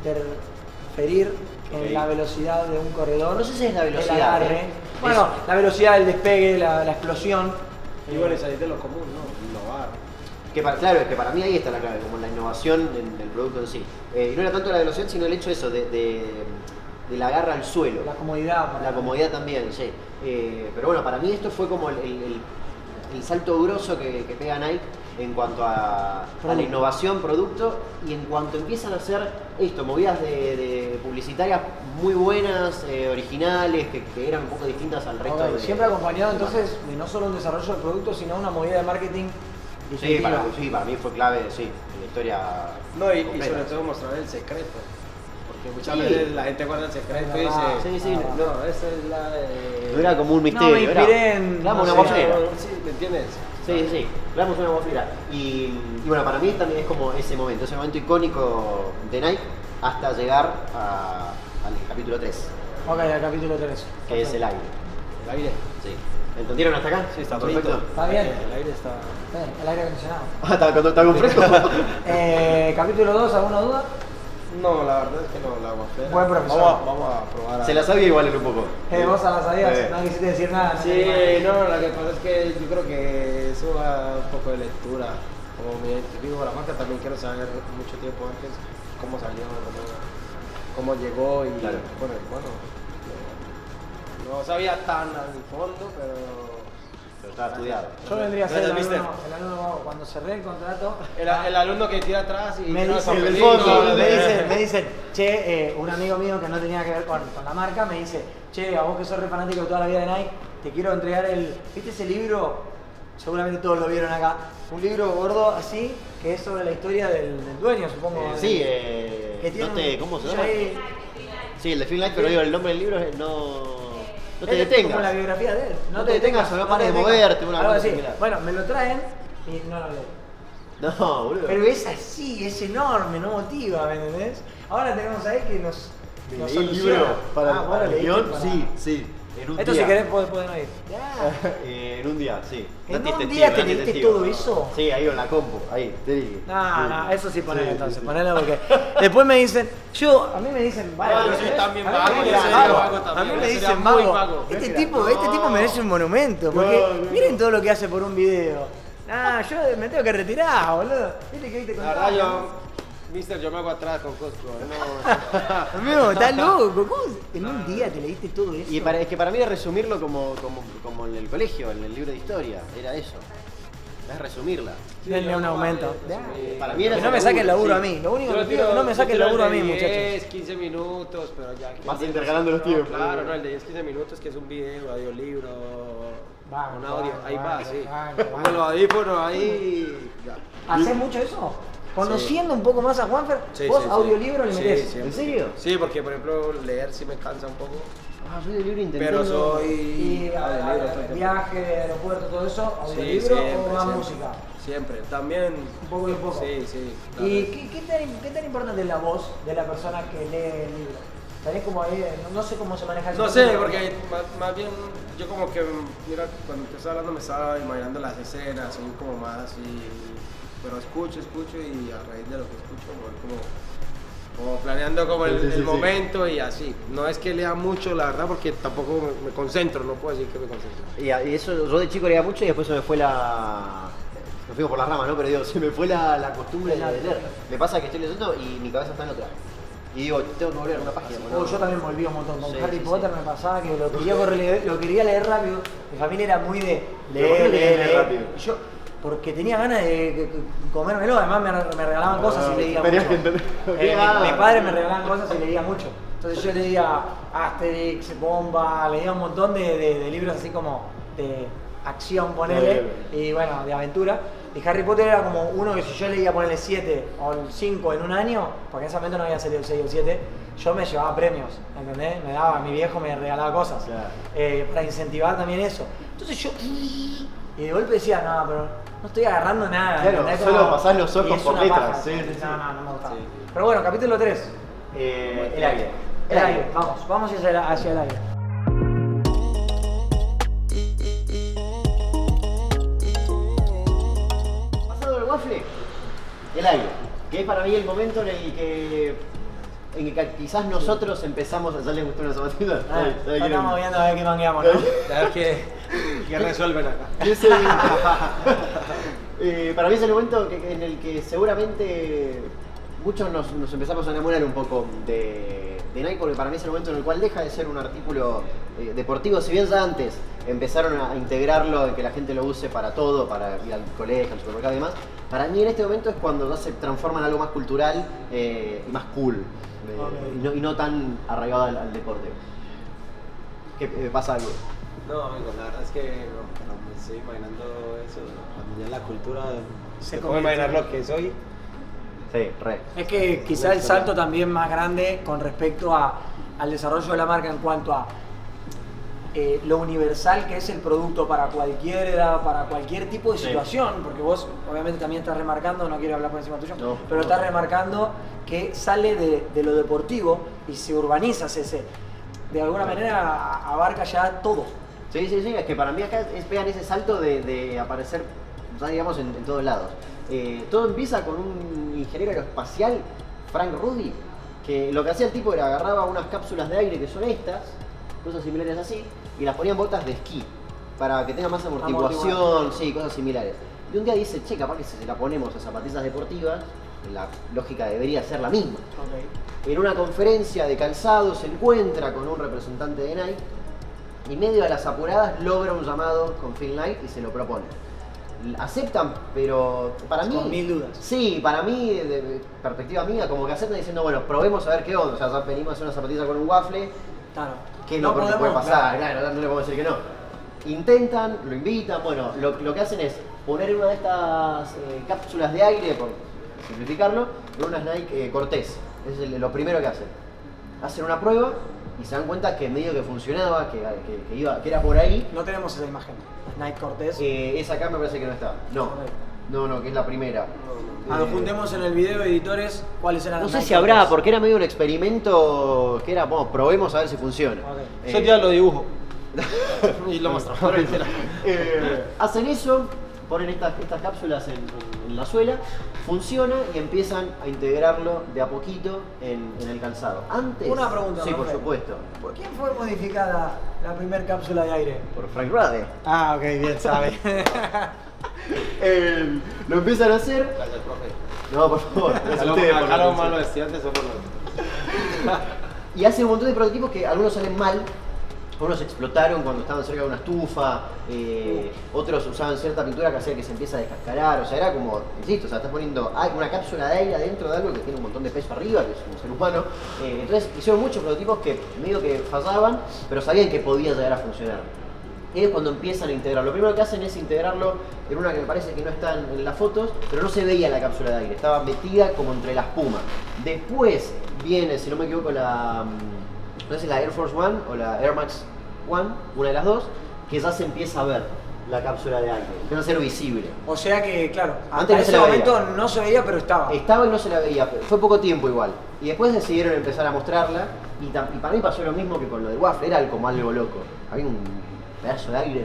Interferir en
Ok.
la velocidad de un corredor.
No sé si es la
el
velocidad,
agarre.
¿eh?
Bueno,
Es-
la velocidad, el despegue, la, la explosión.
Y bueno, y salir de lo común, ¿no? Innovar.
Que para, claro, es que para mí ahí está la clave, como la innovación en el producto en sí. Eh, y no era tanto la velocidad, sino el hecho eso de, de, de la garra al suelo.
La comodidad. para-
La comodidad también, sí. Eh, pero bueno, para mí esto fue como el, el, el- el salto grosso que, que pega Nike en cuanto a, a la innovación, producto, y en cuanto empiezan a hacer esto, movidas de, de publicitarias muy buenas, eh, originales, que, que eran un poco distintas al resto
Ok,
de...
siempre acompañado
de
entonces de no solo un desarrollo del producto, sino una movida de marketing
Sí
distintiva.
para, sí, para mí fue clave, sí, en la historia...
No, y, y
completa.
sobre todo mostrar el secreto. Porque muchas
Sí.
veces la gente guarda el secreto y dice,
Sí, sí,
Ah,
no, esa es la de...
No era como un
No, me
misterio,
inspiré
era...
en-
Dame
no
una
sé,
guaflera.
Sí, ¿me entiendes?
Sí, sí, damos una guaflera. Y, y bueno, para mí también es como ese momento, ese momento icónico de Nike hasta llegar a- al capítulo tres,
Ok, el capítulo tres.
que es el aire.
El aire.
Sí. ¿Entendieron hasta acá?
Sí, está
perfecto.
bonito.
Está bien.
El aire está...
Bien, el aire acondicionado.
Ah, ¿está, está, está con fresco?
Eh, capítulo dos, ¿alguna duda?
No, la verdad es que no, la guaflera.
Buen profesor.
Vamos a, vamos a probar.
Se la sabía igual en un poco.
Eh, vos a las sabías,
Eh.
no quisiste decir nada. no
Sí,
te
no, lo que pasa es que yo creo que eso va un poco de lectura. Como me identifico con la marca, también quiero saber mucho tiempo antes cómo salió, cómo, cómo llegó y
Claro.
bueno, bueno, no sabía tan al fondo, pero...
Pero pero estaba estudiado.
Yo vendría a ser el
Gracias,
alumno, el alumno cuando cerré el contrato.
El, el alumno que tira atrás y
Me
tira
dicen,
papelito,
el fondo,
me,
de-
dicen, me dicen, che, eh, un amigo mío que no tenía que ver con, con la marca me dice, che, a vos que sos re fanático de toda la vida de Nike, te quiero entregar el. ¿Viste ese libro? Seguramente todos lo vieron acá. Un libro gordo así, que es sobre la historia del, del dueño, supongo.
Eh,
del-
sí, eh,
que tiene
no te,
un-
¿cómo se
ya
llama?
ahí-
Sí, el de Film Life, pero digo, el nombre del libro es no, no te
es
detengas.
Como la biografía de él.
No te detengas o no pares
te
de
detengas.
moverte, una
Algo
cosa
así.
similar.
Bueno, me lo traen y no lo leo.
No, boludo.
Pero es así, es enorme, no motiva, ¿me entendés? Ahora tenemos ahí que nos, nos
Leí el
soluciona.
libro para,
Ah,
para
bueno,
el
leíste
guión,
para-
sí, sí. En un
Esto
día.
si querés pueden, pueden oír. Ya.
Eh, en un día, sí.
¿En
Nati es
un
testigo,
día te
Nati es
leíste
testigo.
todo eso?
Sí, ahí en la compu, ahí, te dije.
No, no, eso sí ponelo
Sí,
entonces,
sí, sí.
ponelo porque después me dicen, yo, a mí me dicen, vale,
No, yo
¿ves?
soy también
A mí me
vago,
dicen
yo soy
vago.
vago
A
también,
mí me
yo sería
dicen
muy
vago.
vago.
Este
No,
tipo, este
no.
tipo merece un monumento, porque
No, no.
miren todo lo que hace por un video. Ah, yo me tengo que retirar, boludo. Viste que viste con
La verdad, yo, mister, yo me hago atrás con Costco. No.
Amigo, estás loco. ¿Cómo en un día te leíste todo eso?
Y para, es que para mí era resumirlo como, como, como en el colegio, en el libro de historia, era eso. Es resumirla.
Denle un aumento.
Sí.
Para mí era
Que no me
ese
saquen laburo
sí.
a mí. Lo único
Yo
que
lo
pido es que no me saquen
yo tiro
laburo a
el
mí,
de
muchachos.
diez, quince minutos, pero ya.
Vas intercalando los tiempos.
Claro, no, el de diez, quince minutos que es un video, audiolibro,
Banco,
un audio.
banco,
Ahí va,
banco,
sí.
banco,
Pongo
banco.
los audífonos ahí. Ya.
¿Haces mucho eso? Conociendo un poco más a Juanfer,
Sí,
vos
sí, sí.
audiolibro le
Sí,
metés.
siempre.
¿En serio?
Sí, porque por ejemplo leer sí me cansa un poco.
Ah, soy de libro intentando.
Pero soy.
Y a- a-
audiolibro todo el
a-
tiempo.
viaje, aeropuerto, todo eso,
Sí,
audiolibro
siempre,
o más
siempre.
música.
Siempre, también.
Un poco y un poco.
Sí, sí.
¿Y
claro.
qué, qué, tan, qué tan importante es la voz de la persona que lee el libro? Tenés como ahí, no, no sé cómo se maneja eso.
No sé, porque más, más bien yo como que, mira, cuando te estaba hablando me estaba imaginando las escenas, soy como más así, pero escucho, escucho y a raíz de lo que escucho voy como, como planeando como el,
Sí, sí, sí,
el
sí.
momento y así. No es que lea mucho, la verdad, porque tampoco me, me concentro, no puedo decir que me concentro.
Y, a- y eso, yo de chico leía mucho y después se me fue la... Me fui por las ramas, ¿no? Pero digo, se me fue la, la costumbre de leer. Me pasa que estoy leyendo y mi cabeza está en otra. Y digo, tengo que volver a una página.
Oh, yo también volví un montón. Con
Sí,
Harry
sí,
Potter
sí.
me pasaba que lo quería, correr, leer- lo quería leer rápido. Mi familia era muy de
¿Pero por qué
leer,
leer
leer, leer.
rápido?
Y yo, porque tenía ganas de, de- de comérmelo, además me, me regalaban cosas y leía
tenías
mucho.
que entender.
Eh,
Ah.
mi, mi padre me regalaban cosas y leía mucho. Entonces yo leía Asterix, Bomba, leía un montón de, de- de libros así como de acción, ponele, y bueno, de aventura. Y Harry Potter era como uno que si yo leía ponerle siete o cinco en un año, porque en ese momento no había salido el seis o el siete, yo me llevaba premios, ¿entendés? Me daba, mi viejo me regalaba cosas,
Claro.
eh, para incentivar también eso. Entonces yo, y de golpe decía, no, pero no estoy agarrando nada.
Claro,
¿entendés?
solo
Como-
pasás los
y
ojos
es
por
una
letras,
paja.
sí, sí, sí.
No, no, no me gustaba.
Sí.
Pero bueno, capítulo tres,
Eh, el aire.
el aire, vamos, vamos hacia el, hacia el aire.
Pasado el waffle, el aire. Que es para mí el momento en el que, en el que quizás nosotros empezamos a... ¿Ya les gustó una zapatilla?
Ah,
¿Sabe- sabe
ya
quién
estamos
es?
viendo a ver qué mangueamos, ¿no?
A ver qué, qué resuelven acá.
Ese- Eh, para mí es el momento que- en el que seguramente muchos nos, nos empezamos a enamorar un poco de, de Nike, porque para mí es el momento en el cual deja de ser un artículo eh, deportivo, si bien ya antes empezaron a integrarlo, en que la gente lo use para todo, para ir al colegio, al supermercado y demás. Para mí en este momento es cuando ya se transforma en algo más cultural eh, y más cool, eh,
Ok.
y, no, y no tan arraigado al, al deporte. ¿Qué eh, pasa algo?
No, amigo, la verdad es que no, no me estoy imaginando eso, cuando ya la cultura
Se
se puedo
convierte.
imaginar lo que soy.
Sí, re.
Es que quizá el salto también más grande con respecto a, al desarrollo de la marca en cuanto a eh, lo universal que es el producto para cualquier edad, para cualquier tipo de
Sí.
situación, porque vos obviamente también estás remarcando, no quiero hablar por encima tuyo,
No,
pero
no.
estás remarcando que sale de, de lo deportivo y se urbaniza ese, de alguna manera a- abarca ya todo.
Sí, sí, sí, es que para mí acá es pegan ese salto de, de aparecer, ya digamos, en, en todos lados. Eh, todo empieza con un ingeniero aeroespacial, Frank Rudy, que lo que hacía el tipo era agarraba unas cápsulas de aire que son estas, cosas similares así, y las ponía en botas de esquí, para que tenga más amortiguación,
Amortiguar.
sí, cosas similares. Y un día dice, che, capaz que si se la ponemos a zapatillas deportivas, la lógica debería ser la misma. En una conferencia de calzado se encuentra con un representante de Nike y medio de las apuradas logra un llamado con Phil Knight y se lo propone. Aceptan, pero para mí...
Con mil dudas.
Sí, para mí, de perspectiva mía, como que aceptan diciendo, bueno, probemos a ver qué onda. O sea, ya venimos a hacer una zapatilla con un waffle.
Claro.
¿Qué es lo que puede pasar? Claro, no le podemos decir que no. Intentan, lo invitan, bueno, lo, lo que hacen es poner una de estas eh, cápsulas de aire, por simplificarlo, en unas Nike eh, Cortez. Es el, lo primero que hacen. Hacen una prueba y se dan cuenta que medio que funcionaba, que, que, que, iba, que era por ahí.
No tenemos esa imagen. Nike Cortez.
Eh, esa acá me parece que no está. No,
Okay.
no, no, que es la primera.
Ah,
Eh,
juntemos en el video, editores, cuáles eran
No
las
sé
Nike
si habrá,
Cortez.
porque era medio un experimento que era, bueno, probemos a ver si funciona.
Ok.
Eh,
Yo ya lo dibujo. Y lo muestro.
eh, hacen eso, ponen estas, estas cápsulas en, en la suela, funciona y empiezan a integrarlo de a poquito en, en el calzado. Antes,
Una pregunta,
sí, por
Rafael.
supuesto,
¿Por quién fue modificada la primera cápsula de aire?
por Frank Rade.
Ah, ok, bien, sabe.
Eh, lo empiezan a hacer.
Gracias, profe.
No, por favor, gracias a ustedes por la
Acá los
atención.
malos estudiantes son por los...
Y hacen un montón de prototipos que algunos salen mal, algunos explotaron cuando estaban cerca de una estufa, eh, otros usaban cierta pintura que hacía que se empiece a descascarar, o sea, era como, insisto, o sea, estás poniendo ah, una cápsula de aire adentro de algo que tiene un montón de peso arriba, que es un ser humano, eh, entonces hicieron muchos prototipos que medio que fallaban, pero sabían que podía llegar a funcionar. Y es cuando empiezan a integrar. Lo primero que hacen es integrarlo en una que me parece que no está en, en las fotos, pero no se veía la cápsula de aire, estaba metida como entre la espuma. Después viene, si no me equivoco, la, no sé si la Air Force One o la Air Max One, una de las dos, que ya se empieza a ver la cápsula de aire, empieza a ser visible.
O sea que, claro,
Antes
hasta
no se
ese
la
momento
veía.
no se veía, pero estaba.
Estaba y no se la veía, pero fue poco tiempo igual. Y después decidieron empezar a mostrarla, y, tam- y para mí pasó lo mismo que con lo del waffle, era como algo loco. Había un pedazo de aire en,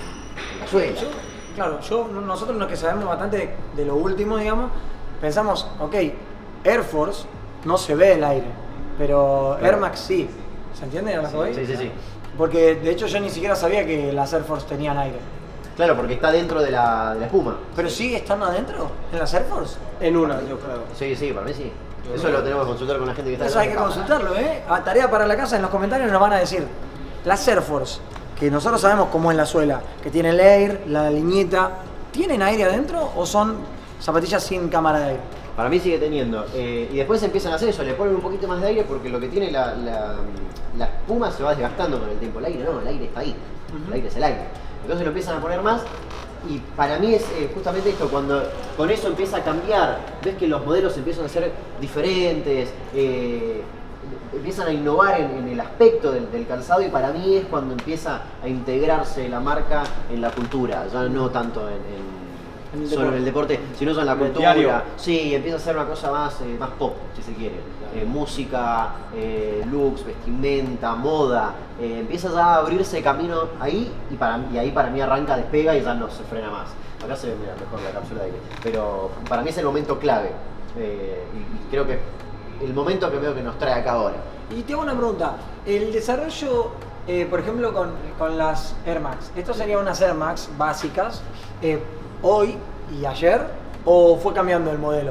en la suela.
Yo, claro, yo, nosotros los que sabemos bastante de, de lo último, digamos, pensamos, ok, Air Force no se ve el aire, pero
Claro.
Air Max sí. ¿Se entiende a lo que voy?
Sí, sí, sí.
Porque de hecho yo ni siquiera sabía que las Air Force tenían aire.
Claro, porque está dentro de la, de la espuma.
¿Pero sigue estando adentro? ¿En las Air Force?
En una, yo creo.
Sí, sí, para mí sí. Eso lo tenemos que consultar con la gente que está
Eso hay que
detrás de la cámara.
consultarlo, ¿eh? A tarea para la casa, en los comentarios nos van a decir las Air Force, que nosotros sabemos cómo es la suela, que tiene el air, la liñeta, ¿tienen aire adentro o son zapatillas sin cámara de aire?
Para mí sigue teniendo. Eh, y después empiezan a hacer eso, le ponen un poquito más de aire porque lo que tiene la, la, la espuma se va desgastando con el tiempo. El aire no, el aire está ahí.
Ujú.
El aire es el aire. Entonces lo empiezan a poner más. Y para mí es eh, justamente esto, cuando con eso empieza a cambiar, ves que los modelos empiezan a ser diferentes, eh, empiezan a innovar en, en el aspecto del, del calzado y para mí es cuando empieza a integrarse la marca en la cultura, ya no tanto en, en-
En el
solo en el deporte, sino en la
En el
cultura.
diario.
Sí, empieza a ser una cosa más, eh, más pop, si se quiere. Eh, música, eh, looks, vestimenta, moda. Eh, empieza ya a abrirse camino ahí y, para, y ahí para mí arranca, despega y ya no se frena más. Acá se ve mira, mejor la cápsula de aire. Pero para mí es el momento clave. Eh, y, y creo que el momento que veo que nos trae acá ahora.
Y te hago una pregunta, el desarrollo, eh, por ejemplo, con, con las Air Max, ¿esto serían unas Air Max básicas eh, hoy y ayer o fue cambiando el modelo?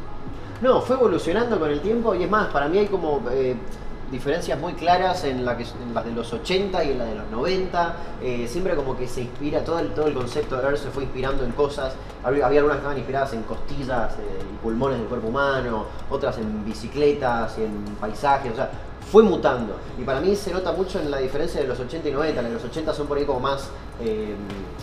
No, fue evolucionando con el tiempo y es más, para mí hay como eh, diferencias muy claras en, la que, en las de los ochenta y en la de los noventa. Eh, siempre como que se inspira, todo el, todo el concepto de Air se fue inspirando en cosas. Había, había algunas que estaban inspiradas en costillas eh, y pulmones del cuerpo humano, otras en bicicletas y en paisajes, o sea, fue mutando. Y para mí se nota mucho en la diferencia de los ochenta y noventa. Las de los ochenta son por ahí como más, eh,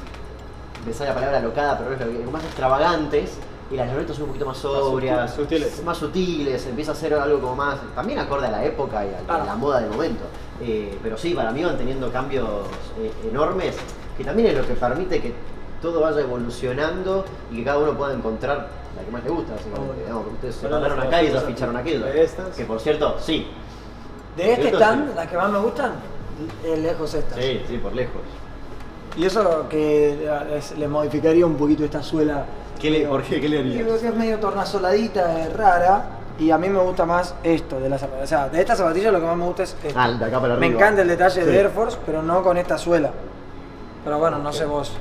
me sale la palabra locada, pero no es lo que- como más extravagantes. Y las noventa son un poquito más sobrias,
sutiles.
más sutiles, empieza a ser algo como más, también acorde a la época y a,
Claro.
a la moda del momento. Eh, pero sí, para mí van teniendo cambios eh, enormes, que también es lo que permite que todo vaya evolucionando y que cada uno pueda encontrar la que más le gusta. Básicamente.
Obvio.
Digamos, que ustedes se
Bueno,
mandaron
las
acá y ya
fotos
ficharon aquello.
de estas.
Que por cierto, sí.
De este
Esto
stand,
sí.
las que más me gustan, es lejos estas.
Sí, sí, por lejos.
Y eso que es- le modificaría un poquito esta suela.
¿Qué le- por qué? ¿Qué le harías?
Digo que es medio tornasoladita, es rara. Y a mí me gusta más esto de la zapatilla. O sea, de esta zapatilla lo que más me gusta es esto.
Ah, de acá para
Me
arriba.
encanta el detalle
Sí.
de Air Force, pero no con esta suela. Pero bueno, no sé vos.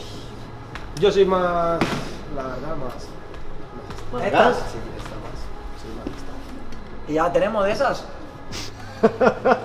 Yo soy más, la verdad, más.
¿Más
¿Estas?
gas?
Sí, esta más. Soy más esta.
¿Y ya tenemos de esas?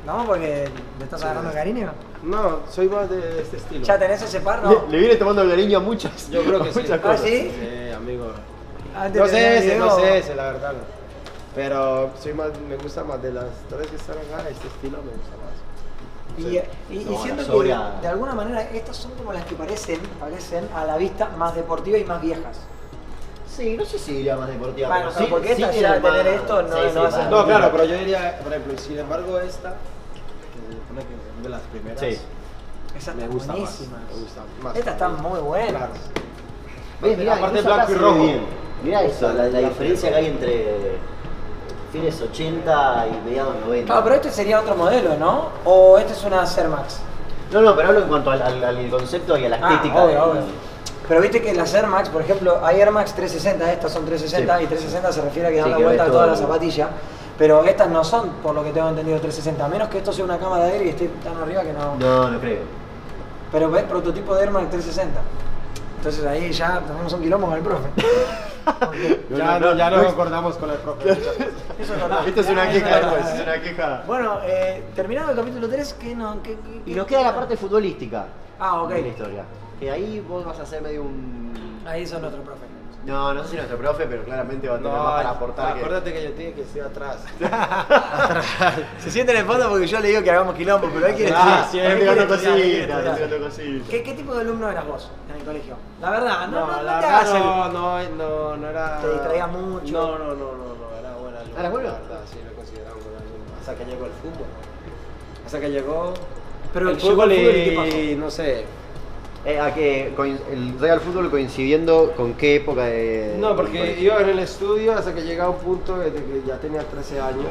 ¿No? Porque le estás agarrando cariño.
No, soy más de este estilo.
¿Ya tenés ese par? No.
Le, le viene tomando cariño a muchas.
Yo creo que
a
sí.
muchas
¿Ah,
cosas.
sí?
Sí, amigo.
Antes
No
de
sé
tener
ese,
video-
no sé ese, la verdad. no. Pero soy más, me gusta más de las tres que están acá, este estilo me gusta más.
Y,
Sí.
y- y
No,
siento
la
que
sobria-
de alguna manera estas son como las que parecen, parecen a la vista más deportivas y más viejas.
Sí, no sé si diría más deportiva.
Bueno,
pero
pero
sí,
porque
sí
esta
tiene
ya
más-
tener esto no-
sí,
no
sí,
hace-
más-
No, claro, pero yo diría, por ejemplo, sin embargo esta, que se supone que es de las primeras,
Sí.
Esa
me
está
gusta
buenísima.
más. Me gusta más.
Esta está muy buena.
Claro.
¿Ves? Mirá,
Aparte
incluso
blanco
acá
y
se ve
rojo.
bien. Mirá eso, la, la diferencia que hay entre fines ochenta y mediados noventa.
Claro, pero este sería otro modelo, ¿no? O este es una Air Max.
No, no, pero hablo en cuanto al, al- al concepto y a la
Ah,
estética.
obvio,
de-
obvio. Pero viste que las Air Max, por ejemplo, hay Air Max trescientos sesenta, estas son trescientos sesenta
Sí.
y trescientos sesenta se refiere a que dan
Sí,
la
que
vuelta a
ves
toda
todo
la
el-
zapatilla. Pero estas no son, por lo que tengo entendido, trescientos sesenta, a menos que esto sea una cámara de aire y esté tan arriba que no.
No, no creo.
Pero ves, prototipo de Air Max trescientos sesenta. Entonces ahí ya tenemos un quilombo con el profe. Porque-
Ya no, ya nos acordamos con el profe. muchas cosas.
Eso es verdad.
Esta es una
Eso
queja,
verdad.
pues, es una queja.
Bueno, eh, terminado el capítulo tres, ¿qué no? ¿Qué, qué-
Y nos queda la parte futbolística
Ah, ok.
de la historia. Que ahí vos vas a hacer medio un...
Ahí son otro profe.
No, no sé si nuestro profe, pero claramente va a tener
No,
más para aportar. que-
acuérdate que yo te dije que estoy atrás.
Se siente en el fondo porque yo le digo que hagamos quilombo, pero él quiere
Ah,
estudiar.
sí,
Él
estoy
quiere
tirando
estudiar, él quiere
cositas,
estudiar.
estoy tirando cositas.
¿Qué, ¿Qué tipo de alumno eras vos en el colegio? La verdad, no,
No,
no, no,
la
te
verdad
hagas el-
no, no, no, no era...
Te distraía mucho.
No, no, no, no, no, era buena alumno.
¿Era bueno?
La verdad, sí, lo consideraba un buen alumno. Hasta que llegó el fútbol. Hasta que llegó
Pero
el
llegó
fútbol
el fútbol y
y,
¿qué
no sé...
Eh, a que coin- el Real Fútbol coincidiendo con qué época de.
No,
del
porque
colegio?
iba en el estudio hasta que llegaba un punto desde que ya tenía trece años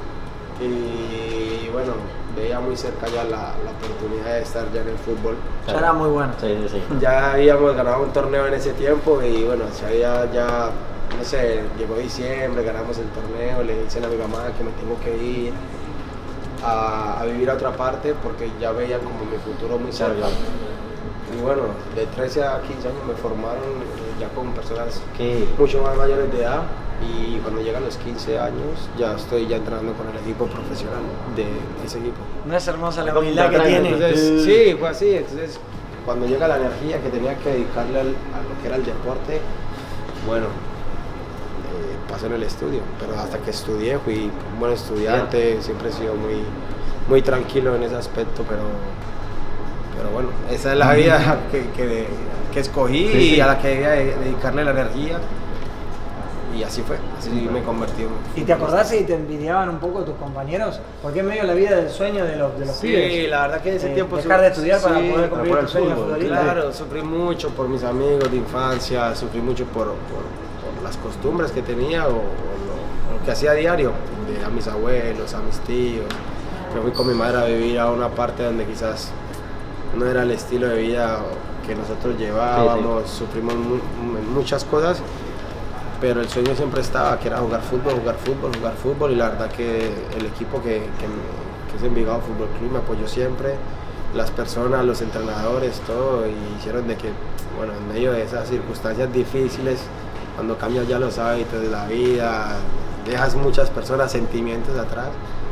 y bueno, veía muy cerca ya la, la oportunidad de estar ya en el fútbol.
Ya era muy bueno.
Sí, sí, sí.
Ya habíamos ganado un torneo en ese tiempo y bueno, se había ya, no sé, llegó diciembre, ganamos el torneo, le dicen a mi mamá que me tengo que ir a, a vivir a otra parte porque ya veían como mi futuro muy cerca.
Claro.
Y bueno, de trece a quince años me formaron eh, ya con personas
¿Qué?
mucho más mayores de edad y cuando llegan los quince años ya estoy ya entrenando con el equipo profesional de ese equipo.
No es hermosa la
Como
humildad que
Intertrain,
tiene.
Entonces, sí, fue así. Entonces, cuando llega la energía que tenía que dedicarle al- a lo que era el deporte, bueno, eh, pasó en el estudio. Pero hasta que estudié, fui un buen estudiante, siempre he sido muy, muy tranquilo en ese aspecto, pero, pero bueno, esa es la vida que, que, que escogí
Sí, sí.
y a la que debía de- dedicarle la energía. Y así fue, así me convertí en...
¿Y te acordás si te envidiaban un poco tus compañeros? Porque es medio la vida del sueño de los, de los
Sí,
pibes.
la verdad que en ese
Eh,
tiempo...
dejar
su-
de estudiar para
sí,
poder
para
cumplir
jugar
tu
al
sueño
fútbol,
futbolista.
Claro, sufrí mucho por mis amigos de infancia, sufrí mucho por, por- por las costumbres que tenía o, o lo, lo que hacía a diario, de, a mis abuelos, a mis tíos. Me fui con mi madre a vivir a una parte donde quizás no era el estilo de vida que nosotros llevábamos, sufrimos mu- mu- muchas cosas, pero el sueño siempre estaba, que era jugar fútbol, jugar fútbol, jugar fútbol, y la verdad que el equipo que, que, me- que es Envigado Fútbol Club me apoyó siempre, las personas, los entrenadores, todo, y hicieron de que, bueno, en medio de esas circunstancias difíciles, cuando cambias ya los hábitos de la vida, dejas muchas personas, sentimientos atrás,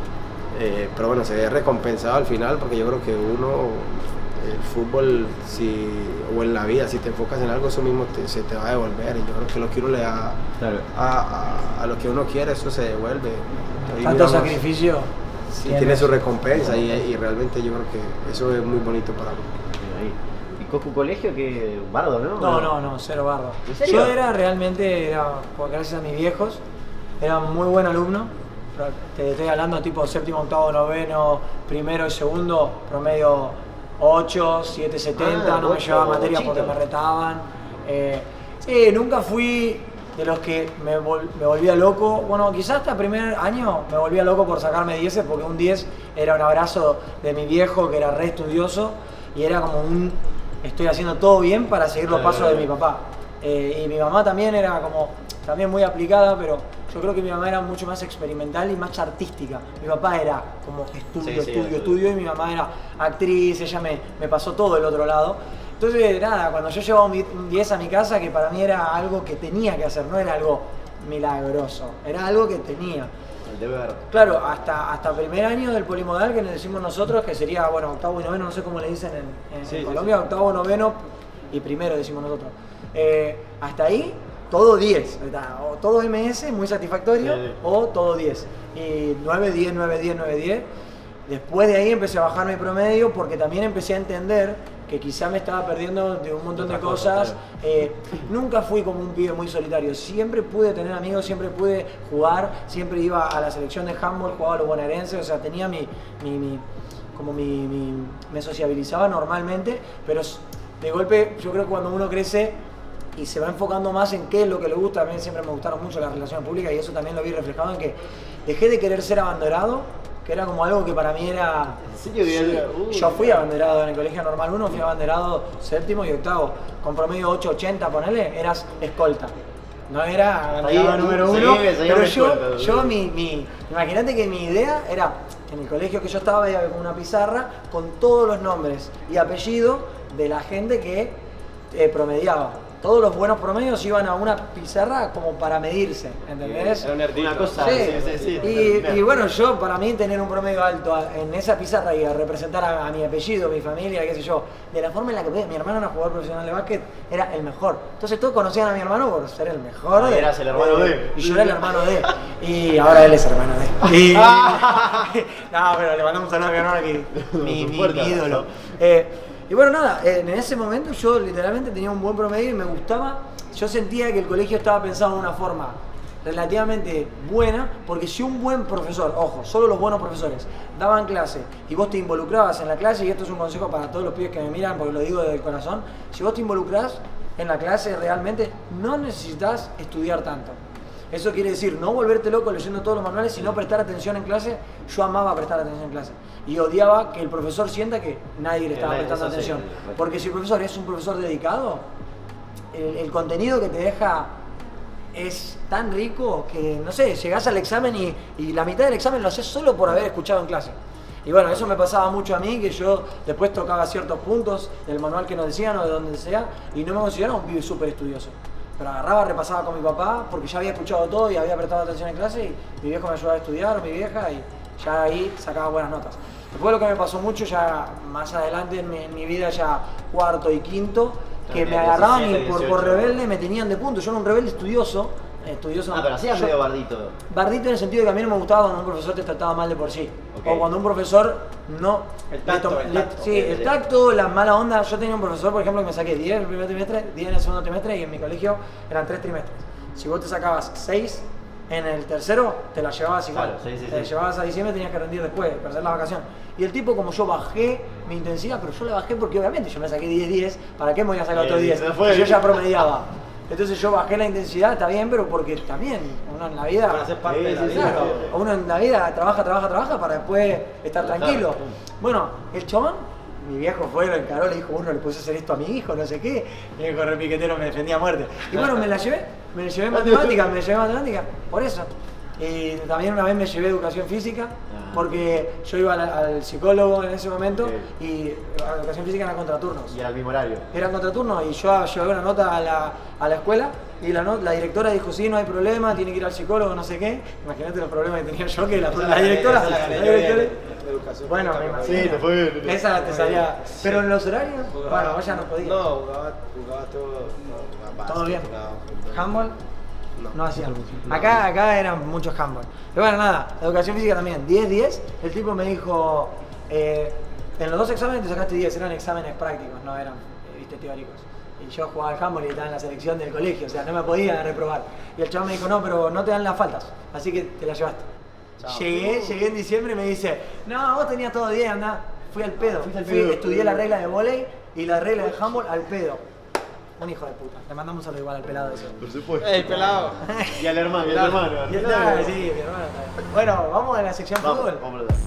eh, pero bueno, se ve recompensado al final, porque yo creo que uno, el fútbol, si, o en la vida, si te enfocas en algo, eso mismo te- se te va a devolver, y yo creo que lo que uno le da
Claro.
a, a- a lo que uno quiere, eso se devuelve. Ahí
Tanto
miramos,
sacrificio.
sí,
tiene
tiene su
eso.
recompensa, y, y realmente yo creo que eso es muy bonito para mí.
Ahí. ¿Y Cocu Colegio que bardo, no?
No, no, no, cero bardo.
¿En serio?
Yo era realmente, era, por- gracias a mis viejos, era muy buen alumno. Pero te estoy hablando tipo séptimo, octavo, noveno, primero y segundo, promedio ocho, siete, setenta,
Ah,
no me
ocho,
llevaba materias porque
ochito.
me retaban. Eh, sí, nunca fui de los que me, vol- me volvía loco. Bueno, quizás hasta primer año me volvía loco por sacarme dieces, porque un diez era un abrazo de mi viejo que era re estudioso y era como un estoy haciendo todo bien para seguir los pasos de mi papá. Eh, y mi mamá también era como, también muy aplicada, pero yo creo que mi mamá era mucho más experimental y más artística. Mi papá era como estudio,
Sí, sí,
estudio,
estudio.
estudio, y mi mamá era actriz, ella me, me pasó todo el otro lado. Entonces, nada, cuando yo llevaba un di- un diez a mi casa, que para mí era algo que tenía que hacer, no era algo milagroso, era algo que tenía.
El deber.
Claro, hasta, hasta primer año del polimodal que le decimos nosotros, que sería, bueno, octavo y noveno, no sé cómo le dicen en, en,
Sí,
en
sí,
Colombia,
sí.
octavo, noveno y primero decimos nosotros. Eh, hasta ahí, todo diez, o todo M S, muy satisfactorio,
Sí, sí.
o todo diez. Y nueve, diez, nueve, diez, nueve, diez. Después de ahí empecé a bajar mi promedio porque también empecé a entender que quizá me estaba perdiendo de un montón de
Otras
cosas.
cosas,
Eh, nunca fui como un pibe muy solitario, siempre pude tener amigos, siempre pude jugar, siempre iba a la selección de handball, jugaba a los bonaerenses, o sea, tenía mi, mi, mi como mi, mi, me sociabilizaba normalmente, pero de golpe yo creo que cuando uno crece y se va enfocando más en qué es lo que le gusta, a mí siempre me gustaron mucho las relaciones públicas y eso también lo vi reflejado en que dejé de querer ser abanderado, que era como algo que para mí era...
¿En serio?
Sí.
Uy.
Yo fui abanderado en el colegio normal uno, fui abanderado séptimo y octavo, con promedio ocho ochenta, ponele, eras escolta. No era abanderado
Ahí,
número
seguime,
uno,
seguime
pero yo,
escolta,
yo
boludo.
mi, mi, imagínate que mi idea era, en el colegio que yo estaba había una pizarra con todos los nombres y apellidos de la gente que eh, promediaba. Todos los buenos promedios iban a una pizarra como para medirse, ¿entendés?
Era un nerdito.
Una cosa,
Sí,
sí, sí, sí.
y, y bueno, yo para mí tener un promedio alto a- en esa pizarra y a representar a, a mi apellido, mi familia, qué sé yo, de la forma en la que mi hermano era jugador profesional de básquet, era el mejor. Entonces todos conocían a mi hermano por ser el mejor.
Ah,
de-
eras el hermano de.
Y yo era el hermano de. Y ahora él es hermano de. Y, no, pero le mandamos un saludo a mi hermano que mi, mi,
Fuerte
mi ídolo.
abrazo.
Eh, y bueno, nada, en ese momento yo literalmente tenía un buen promedio y me gustaba. Yo sentía que el colegio estaba pensado de una forma relativamente buena, porque si un buen profesor, ojo, solo los buenos profesores, daban clase y vos te involucrabas en la clase, y esto es un consejo para todos los pibes que me miran, porque lo digo desde el corazón, si vos te involucrás en la clase realmente, no necesitas estudiar tanto. Eso quiere decir no volverte loco leyendo todos los manuales, sino prestar atención en clase. Yo amaba prestar atención en clase y odiaba que el profesor sienta que nadie le
Que
estaba
nadie-
prestando
eso sí,
atención.
sí.
Porque si el profesor es un profesor dedicado, el, el contenido que te deja es tan rico que, no sé, llegás al examen y, y la mitad del examen lo haces solo por haber escuchado en clase. Y bueno, eso me pasaba mucho a mí, que yo después tocaba ciertos puntos del manual que nos decían o de donde sea, y no me consideraba un pibe súper estudioso. Pero agarraba, repasaba con mi papá, porque ya había escuchado todo y había prestado atención en clase, y mi viejo me ayudaba a estudiar, o mi vieja, y ya ahí sacaba buenas notas. Después lo que me pasó mucho ya más adelante en mi, en mi vida, ya cuarto y quinto, que me agarraban y por, por rebelde me tenían de punto. Yo era un rebelde estudioso. eh, estudioso
Ah, pero hacías
yo-
medio bardito.
Bardito en el sentido de que a mí no me gustaba cuando un profesor te trataba mal de por sí.
Ok.
O cuando un profesor no...
El tacto,
le to-
el
le-
tacto.
sí,
Ok,
el
sí.
tacto, la mala onda. Yo tenía un profesor, por ejemplo, que me saqué diez en el primer trimestre, diez en el segundo trimestre, y en mi colegio eran tres trimestres. Si vos te sacabas seis en el tercero, te la llevabas igual.
Claro, sí, sí,
te la
sí.
llevabas a diciembre, tenías que rendir después, perder la vacación. Y el tipo, como yo bajé mi intensidad, pero yo la bajé porque obviamente yo me saqué diez diez, ¿para qué me voy a sacar otro
Eh,
diez?
se fue.
Yo ya promediaba. Entonces yo bajé la intensidad, está bien, pero porque también uno en la vida...
Para ser parte
Sí,
de la
sí,
vida.
Claro, uno en la vida trabaja, trabaja, trabaja para después estar
Claro.
tranquilo. Bueno, el chabón, mi viejo fue, lo encaró, le dijo, uno le puedes hacer esto a mi hijo, no sé qué. Mi viejo repiquetero me defendía a muerte. Y bueno, me la llevé, me la llevé en matemática, me la llevé en matemática, por eso. Y también una vez me llevé educación física,
Ah.
porque yo iba al, al psicólogo en ese momento,
Ok.
y la educación física era contraturnos.
Y era el mismo horario.
Era contraturno y yo llevé una nota a la, a la escuela y la, no- la directora dijo, sí, no hay problema, tiene que ir al psicólogo, no sé qué. Imagínate los problemas que tenía yo, que la, la directora...
Esa la
la
gané yo
directora-
bien, de educación
bueno,
física,
me
pero-
imagino.
Sí, te fue bien.
Esa te salía... Pero en los horarios,
Jugaba-
bueno, vos ya no podías.
No, jugaba, jugaba todo. No, jugaba
Todo bien.
básquet, jugaba fútbol.
¿Handball?
No.
No hacían.
No.
Acá, acá eran muchos handball. Pero bueno, nada, educación física también. diez diez, el tipo me dijo, eh, en los dos exámenes te sacaste diez, eran exámenes prácticos, no eran, eh, viste, teóricos. Y yo jugaba al handball y estaba en la selección del colegio, o sea, no me podía reprobar. Y el chaval me dijo, no, pero no te dan las faltas, así que te las llevaste.
Chao.
Llegué, llegué en diciembre y me dice, no, vos tenías todo diez, andá. Fui al pedo,
Fuiste al
Fui-
pedo.
estudié la regla de volei y la regla de handball al pedo. Un hijo de puta. Le mandamos un saludo igual al pelado ese.
Por supuesto.
¡Ey, pelado!
Y al hermano, y al
Claro.
hermano.
Y está, sí, mi hermano está bien. Bueno, vamos a la sección
Vamos,
fútbol.
vamos a ver.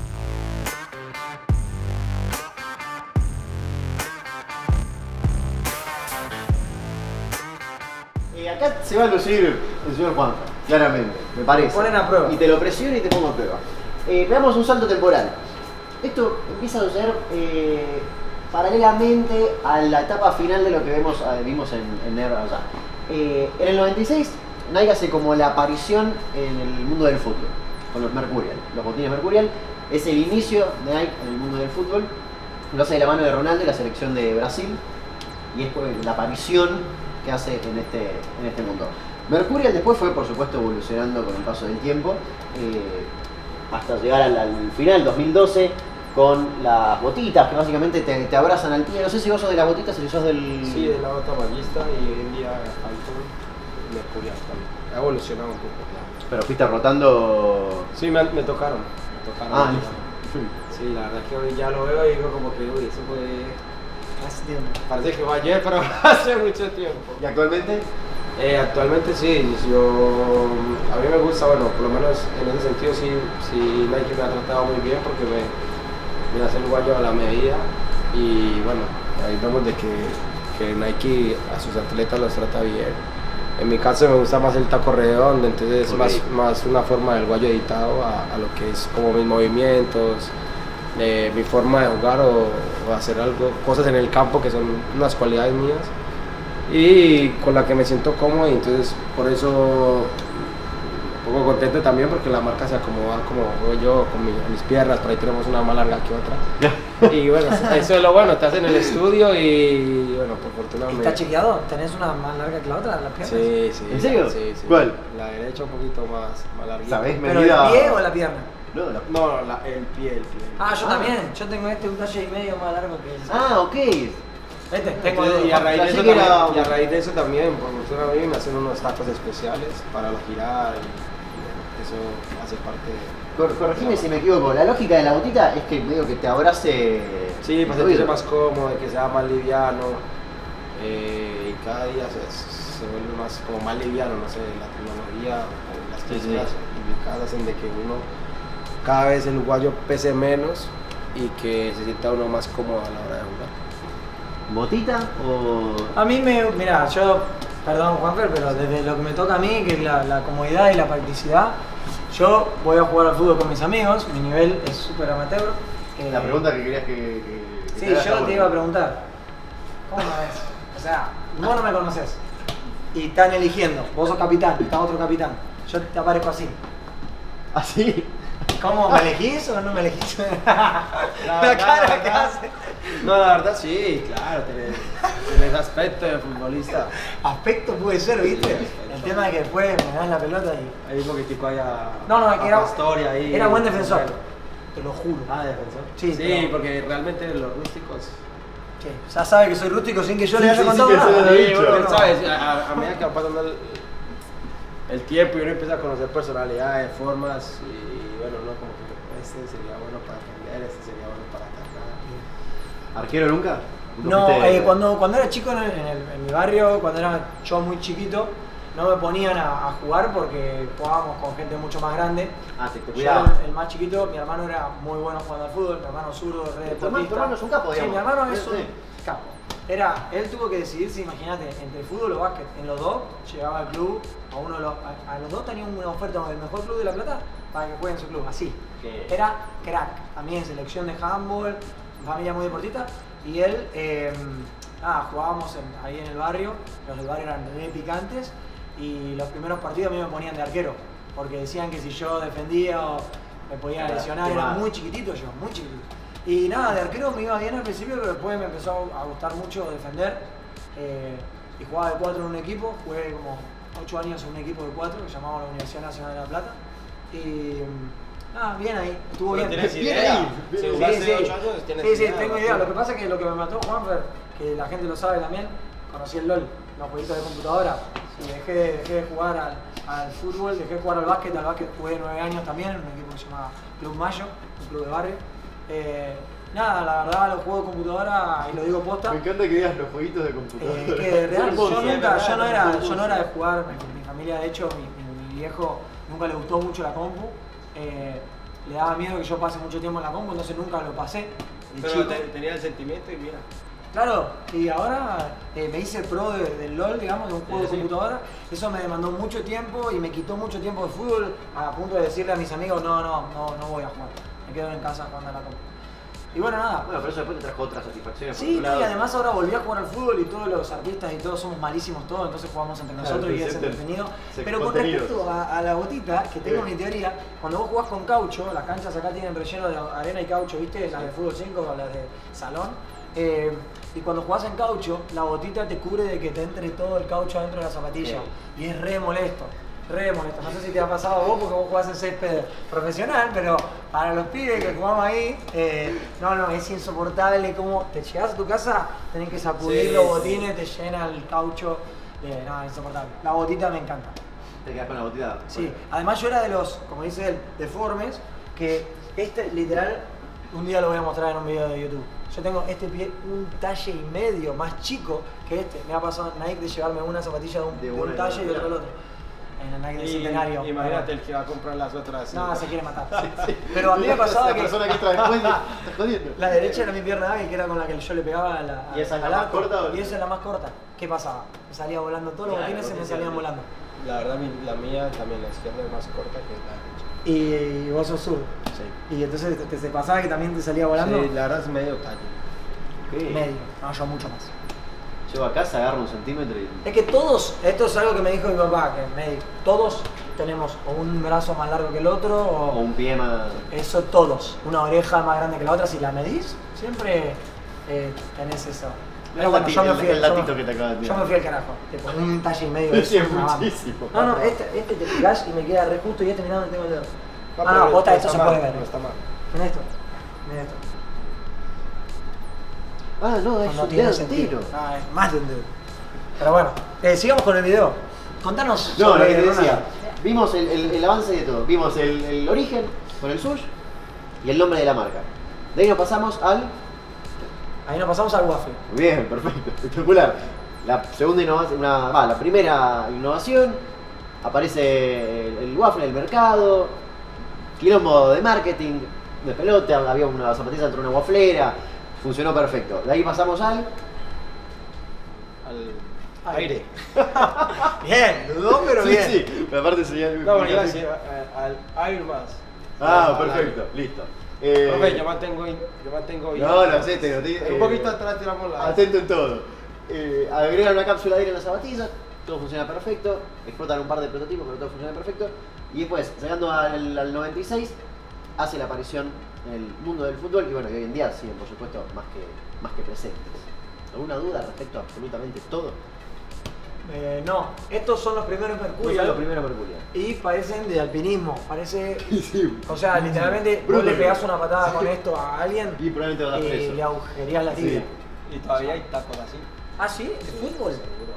Eh, acá se va a lucir el señor Juan, claramente, me parece.
Ponen a prueba.
Y te lo presiono y te pongo a prueba. Eh, veamos un salto temporal. Esto empieza a suceder eh, paralelamente a la etapa final de lo que vemos, eh, vimos en, en Nerd allá. Eh, en el noventa y seis, Nike hace como la aparición en el mundo del fútbol. con los Mercurial. Los botines Mercurial es el inicio de Nike en el mundo del fútbol. Lo hace de la mano de Ronaldo y la selección de Brasil. Y es la aparición que hace en este, en este mundo. Mercurial después fue, por supuesto, evolucionando con el paso del tiempo. Eh, hasta llegar al, al final, dos mil doce, con las botitas que básicamente te, te abrazan al pie. No sé si vos sos de las botitas o si sos del...
Sí, de la bota ballista y hoy en día Phantom Mercurial también. Ha evolucionado un poco, claro.
Pero fuiste rotando...
Sí, me, me tocaron. Me tocaron.
Ah,
sí, la verdad que hoy ya lo veo y digo como que, uy, eso fue...
Hace tiempo.
Parece que fue ayer, pero hace mucho tiempo.
¿Y actualmente?
Eh, actualmente sí, yo, a mí me gusta, bueno, por lo menos en ese sentido sí, sí Nike me ha tratado muy bien porque me, me hace el guayo a la medida y bueno, ahí vemos de que, que Nike a sus atletas los trata bien. En mi caso me gusta más el taco redondo, entonces es más, más una forma del guayo editado a, a lo que es como mis movimientos, eh, mi forma de jugar o, o hacer algo, cosas en el campo que son unas cualidades mías. Y con la que me siento cómodo y entonces por eso un poco contento también porque la marca se acomoda como juego yo con mi, mis piernas, por ahí tenemos una más larga que otra. Y bueno, eso es lo bueno, estás en el estudio y bueno, por fortuna me...
¿Está chequeado? ¿Tenés una más larga que la otra, las piernas?
Sí, sí.
¿En serio?
Sí, sí.
¿Cuál?
La derecha un poquito más, más larguita.
¿Sabés
¿Pero
medida?
el pie o la pierna?
No, la...
No, la, el pie, el pie.
Ah, yo
Ah.
también. Yo tengo este un talle y medio más largo que el...
Ah, ok.
Vete, tengo
Entonces, y, a raíz de
Así
eso
que
también,
era-
y a raíz de eso también, por fortuna a mí me hacen unos tacos especiales para la girar y, y eso hace parte de...
Cor- corregime si me equivoco. La lógica de la botita es que medio que te abrace...
Sí, para
el oído.
sentirse más cómodo, que sea más liviano eh, y cada día se, se vuelve más, como más liviano, no sé, la tecnología o las
Sí, sí.
técnicas indicadas hacen de que uno cada vez el uruguayo pese menos y que se sienta uno más cómodo a la hora de jugar.
¿Botita o...?
A mí me... Mirá, yo... Perdón, Juanfer, pero desde lo que me toca a mí, que es la, la comodidad y la practicidad, yo voy a jugar al fútbol con mis amigos, mi nivel es súper amateur. eh,
La pregunta que querías que... que- que
Sí,
te haga
yo
está
te iba a
buena.
preguntar. ¿Cómo me ves? O sea, vos no me conoces. Y están eligiendo. Vos sos capitán, está otro capitán. Yo te aparezco así.
¿Ah, sí?
¿Cómo? ¿Me elegís o no me elegís? La,
verdad,
cara
la
que
verdad.
hace.
No, la verdad sí, claro, tenés, tenés aspecto de futbolista.
Aspecto puede ser, ¿viste? El tema es que después me das la pelota y...
Hay un poquitico ahí a,
No, no, es
a
que era,
Pastore ahí.
era buen defensor. Te lo juro.
Ah, defensor.
Sí,
Sí,
pero-
porque realmente los rústicos.
Sí, ya sabe que soy rústico sin que yo
Sí,
le haya
sí,
contado
sí que se
nada.
lo he
Sí,
dicho.
bueno,
No.
sabes, a, a medida que va pasando el, el tiempo y uno empieza a conocer personalidades, formas y bueno, no como que este sería bueno para defender, este sería bueno para atacar.
¿Arquero nunca? ¿Nunca
No,
fuiste-
eh, cuando, cuando era chico en, el- en el- en mi barrio, cuando era yo muy chiquito, no me ponían a, a jugar porque jugábamos con gente mucho más grande.
Ah, te, te
Yo
cuidaba.
era el, el más chiquito, mi hermano era muy bueno jugando al fútbol, mi hermano zurdo, re
Tu hermano- tu
deportista.
hermano es un capo,
Sí,
digamos.
mi hermano es
Sí,
un
sí.
capo. Era, él tuvo que decidirse, imagínate, entre fútbol o básquet. En los dos llegaba al club, a uno de los, a, a los dos tenían una oferta del mejor club de La Plata para que jueguen en su club, así.
Qué-
Era crack, también selección de handball, familia muy deportista. Y él, eh, ah, jugábamos en- ahí en el barrio, los del barrio eran re picantes. Y los primeros partidos a mí me ponían de arquero, porque decían que si yo defendía o me podía
Claro,
lesionar,
qué
era
mal.
muy chiquitito yo, muy chiquitito. Y nada, de arquero me iba bien al principio, pero después me empezó a gustar mucho defender. eh, y jugaba de cuatro en un equipo, jugué como ocho años en un equipo de cuatro que se llamaba la Universidad Nacional de La Plata. Y nada, bien ahí, estuvo
Pero
bien.
tienes
Bien
idea.
ahí.
Si
Sí,
jugaste
sí.
ocho años, tienes
Sí, sí,
idea,
tengo
¿no?
idea. Lo que pasa es que lo que me mató Juanfer, que la gente lo sabe también, conocí el LOL, los jueguitos de computadora. Y dejé de, dejé de jugar al, al fútbol, dejé de jugar al básquet. Al básquet jugué nueve años también en un equipo que se llama Club Mayo, un club de barrio. Eh, nada, la verdad, los juegos de computadora, y lo digo posta,
Me encanta que digas los jueguitos de computadora.
eh, que real,
Hermoso.
yo
sí,
nunca,
es verdad,
yo no
es
era,
hermoso.
yo no era de jugar, mi, mi familia de hecho, mi, mi- mi viejo nunca le gustó mucho la compu, eh, le daba miedo que yo pase mucho tiempo en la compu, entonces nunca lo pasé de
Pero
chico.
te- tenía el sentimiento y mira.
Claro, y ahora eh, me hice pro de- del LOL, digamos, de un juego
Sí,
de
sí.
computadora, eso me demandó mucho tiempo y me quitó mucho tiempo de fútbol, a punto de decirle a mis amigos, no, no, no, no voy a jugar, me quedo en casa jugando a la compu. Y bueno, nada.
Bueno, pero eso después te trajo otras satisfacciones. por
Sí,
otro
no, y
lado.
además ahora volví a jugar al fútbol y todos los artistas y todos somos malísimos todos, entonces jugamos entre
Claro,
nosotros y es
presenten
entretenido.
se-
Pero con
contenidos.
respecto a, a la botita, que tengo
Sí.
mi teoría, cuando vos jugás con caucho, las canchas acá tienen relleno de arena y caucho, ¿viste? Las de fútbol cinco o las de salón. Eh, y cuando jugás en caucho, la botita te cubre de que te entre todo el caucho adentro de la zapatilla. Y es re molesto. Re molesto. No sé si te ha pasado a vos porque vos jugás en césped profesional, pero para los pibes que jugamos ahí, eh, no, no, es insoportable como te llegás a tu casa, tenés que sacudir
Sí,
los
sí.
botines, te llena el caucho. Eh, no, es insoportable. La botita me encanta.
Te quedas con la botita.
Sí, además yo era de los, como dice él, deformes, que este literal, un día lo voy a mostrar en un video de YouTube. Yo tengo este pie un talle y medio más chico que este. Me ha pasado en Nike de llevarme una zapatilla de un,
De
de
una
un
y
talle y
otra.
otro del otro. En el Nike del
Y,
centenario.
imagínate el que va a comprar las otras.
No,
sí.
se quiere matar. Pero a mí me pasaba
La
que
persona que entra después estás jodiendo.
la derecha era mi pierna hábil, que era con la que yo le pegaba a la,
¿Y esa es la
al
más
arco,
corta o-
Y esa es la más corta. ¿Qué pasaba? Me salía volando, todos los
Claro,
botines se me
porque
salían
sí.
volando.
La verdad, mi- la mía también, la izquierda es más corta que la derecha.
Y vos sos sur.
Sí.
Y entonces te, te pasaba que también te salía volando.
Sí, la verdad es medio talle.
Medio, no, yo mucho más.
Llego a casa, agarro un centímetro y.
Es que todos, esto es algo que me dijo mi papá, que me dijo, todos tenemos o un brazo más largo que el otro,
O
o
un pie más.
eso todos, una oreja más grande que la otra, si la medís, siempre eh, tenés eso.
Mirá el dati-
yo me
el-
fui,
el
yo
datito
me-
que te acaba de tirar.
Yo me fui al carajo, tipo, un talle y medio.
Sí,
es
es
una banda.
muchísimo,
No, no,
papá.
este, este te pegás y me queda re justo y este mirá donde tengo el dedo.
No,
Ah, no,
pero
posta,
no
esto
está
se
mal,
puede ver.
No está mal.
Mira esto, mira esto.
Ah, no, es
No
un
tiene
dedo
sentido.
entero.
Ah, es más de un dedo. Pero bueno, eh, sigamos con el video. Contanos.
No, lo
sobre
que te
Ronald.
decía. Vimos el, el- el avance de todo. Vimos el, el origen con el sush y el nombre de la marca. De ahí nos pasamos al.
Ahí nos pasamos al waffle.
Muy bien, perfecto, espectacular. La segunda innovación, una, va, la primera innovación, aparece el, el waffle en el mercado, quilombo de marketing, de pelota, había una zapatilla dentro de una wafflera, funcionó perfecto. De ahí pasamos al.
Al aire.
Bien, dudó, pero
sí,
bien.
sí, pero aparte sería.
No, bueno, iba a decir eh, al Air Max.
Ah,
Al-
perfecto, listo. Eh,
Profe, yo mantengo, in- yo mantengo.
No, no sé, te lo digo.
Un poquito atrás tiramos la.
Atento en todo. Eh, agregan una cápsula de aire en la zapatilla, todo funciona perfecto. Explotan un par de prototipos, pero todo funciona perfecto. Y después, llegando al, al noventa y seis, hace la aparición en el mundo del fútbol. Y bueno, y hoy en día siguen, por supuesto, más que, más que presentes. ¿Alguna duda respecto a absolutamente todo?
Eh, no, estos son los primeros
Uy,
Mercurial
lo primero Mercurio.
y parecen de alpinismo. Parece.
Sí.
O sea, literalmente vos
Brutal.
le pegás una patada con esto a alguien
Y probablemente va a dar
y
preso.
le agujerías la tibia.
Y todavía hay tacos así.
¿Ah, sí? ¿De fútbol?
Seguro.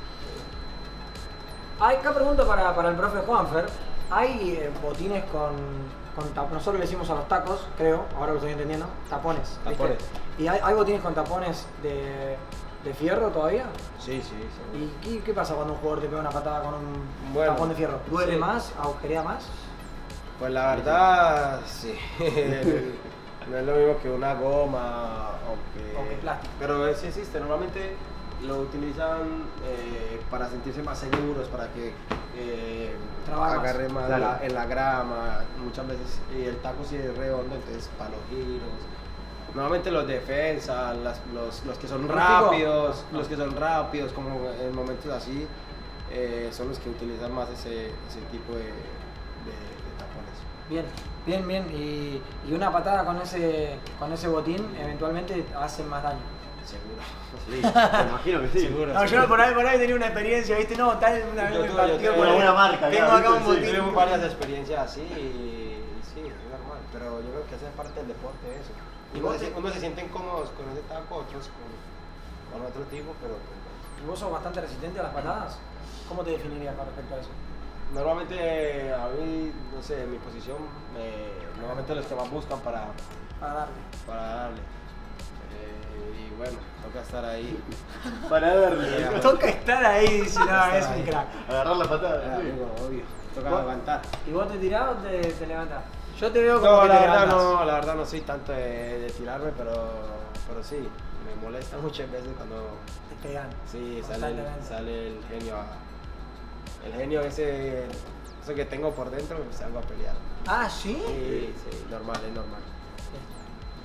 Hay acá pregunta para, para el profe Juanfer. ¿Hay eh, botines con, con tapones? Nosotros le decimos a los tacos, creo, ahora lo estoy entendiendo, tapones. ¿viste?
Tapones.
¿Y hay, hay botines con tapones de, de fierro todavía?
Sí, sí, seguro.
¿Y qué, qué pasa cuando un jugador te pega una patada con un
Bueno,
tapón de fierro? ¿Duele
sí.
más? ¿Agujerea más?
Pues la verdad, sí. No es lo mismo que una goma o que.
O que plástico.
Pero sí existe. Normalmente lo utilizan eh, para sentirse más seguros, para que eh,
Trabajar más.
agarre más
Claro.
la- en la grama. Muchas veces. Y el taco sí es redondo, entonces para los giros. Normalmente los defensas, las- los, los que son
¿Rústico?
rápidos,
Ah.
los que son rápidos, como en momentos así, eh, son los que utilizan más ese, ese tipo de, de, de tapones.
Bien, bien, bien. Y, y una patada con ese, con ese botín eventualmente hace más daño.
Seguro.
Sí, me imagino que sí.
Seguro.
No, yo por ahí, por ahí tenía una experiencia, ¿viste? No, tal una vez
Yo
me
tuve-
partió
yo tuve
por
una
ahí.
buena marca,
Tengo
acá,
acá un
¿viste?
botín.
Tuve varias experiencias así y sí, es normal, pero yo creo que hace parte del deporte eso.
¿Y
Uno
vos
se,
te-
uno se sienten cómodos con ese taco, otros con, con otro tipo, pero pues,
¿Y vos sos bastante resistente a las patadas? ¿Cómo te definirías con respecto a eso?
normalmente a mí, no sé, en mi posición, eh, normalmente los que más buscan para,
Para darle.
para darle. Eh, y bueno, toca estar ahí.
Para darle.
Ya.
Toca estar ahí, dice, no,
Estar
es un
ahí.
crack.
Agarrar la
Ah,
patada. sí.
amigo, obvio, toca
¿Vos?
aguantar.
¿Y vos te tirás o te, te levantás? Yo te veo como
No,
que
la
te
verdad
levantás.
no, la verdad no soy tanto de, de tirarme, pero, pero sí, me molesta muchas veces cuando
Te pegan.
sí, sale, el-
Constantemente.
sale el genio a, el genio ese, eso que tengo por dentro, me salgo a pelear.
Ah, ¿sí?
Sí, sí, normal, es normal.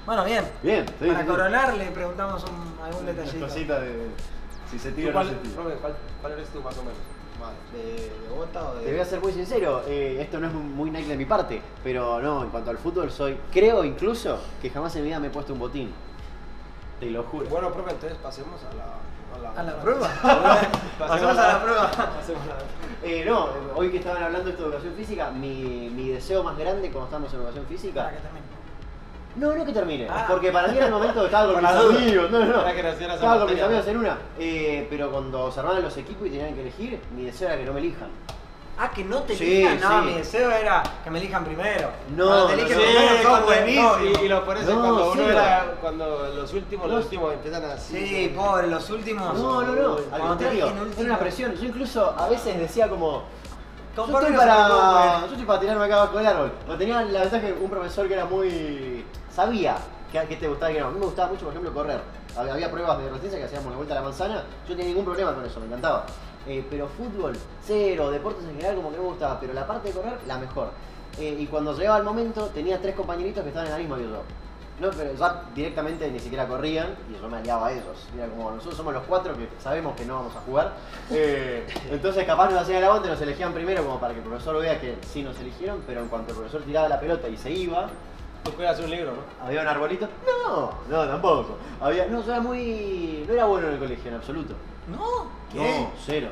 Bueno, bien.
Bien, sí,
Para
sí, sí.
coronar le preguntamos un- algún detallito.
Cosita de si se tira o no
¿Cuál,
se tira.
profe, ¿cuál, ¿Cuál eres tú más o menos? Más, ¿De, de bota o de...?
Te voy a ser muy sincero, eh, esto no es muy Nike de mi parte, pero no, en cuanto al fútbol soy, creo incluso que jamás en mi vida me he puesto un botín. Te lo juro.
Bueno, profe, entonces pasemos a la...
¿A la prueba?
Pasemos a la prueba. Pasemos a la...
Eh, no, hoy que estaban hablando de esto de educación física, mi, mi deseo más grande cuando estamos en educación física...
Para que termine.
No, no que termine,
Ah.
porque para mí era el momento que estaba con
Por
mis
la duda.
amigos, no, no, no.
Era que nacieras
Estaba
en
con mis
materia.
amigos en una, eh, pero cuando se armaban los equipos y tenían que elegir, mi deseo era que no me elijan.
Ah, que no te
Sí,
elijan. No,
sí.
mi deseo era que me elijan primero.
No,
Cuando te
no,
eligen
no.
primero
Sí,
son
cuando-
buenísimos.
no, y, y lo pones
No,
cuando uno
sí,
era... Cuando los últimos, los
No.
últimos empiezan así...
Sí, pobre, los últimos.
No, no, no, al
Cuando te
contrario,
eligen
era
último.
una presión. Yo incluso a veces decía como, yo
Con
estoy,
Pablo no se
para,
preocupe.
yo estoy para tirarme acá abajo del árbol. O tenía la ventaja que un profesor que era muy... sabía que, que te gustaba y que no. A mí me gustaba mucho, por ejemplo, correr. Había, había pruebas de resistencia que hacíamos la vuelta a la manzana. Yo no tenía ningún problema con eso, me encantaba. Eh, pero fútbol, cero, deportes en general como que no me gustaba. Pero la parte de correr, la mejor. Eh, y cuando llegaba el momento, tenía tres compañeritos que estaban en la misma que yo. No, pero ya directamente ni siquiera corrían y yo me aliaba a ellos. Era como, nosotros somos los cuatro que sabemos que no vamos a jugar. Eh, entonces capaz nos hacían el aguante, nos elegían primero como para que el profesor vea que sí nos eligieron, pero en cuanto el profesor tiraba la pelota y se iba,
Tú cuidas un libro, ¿no?
había un arbolito. No, no, tampoco. Había, no, yo era muy... no era bueno en el colegio, en absoluto.
No, ¿qué?
No, cero.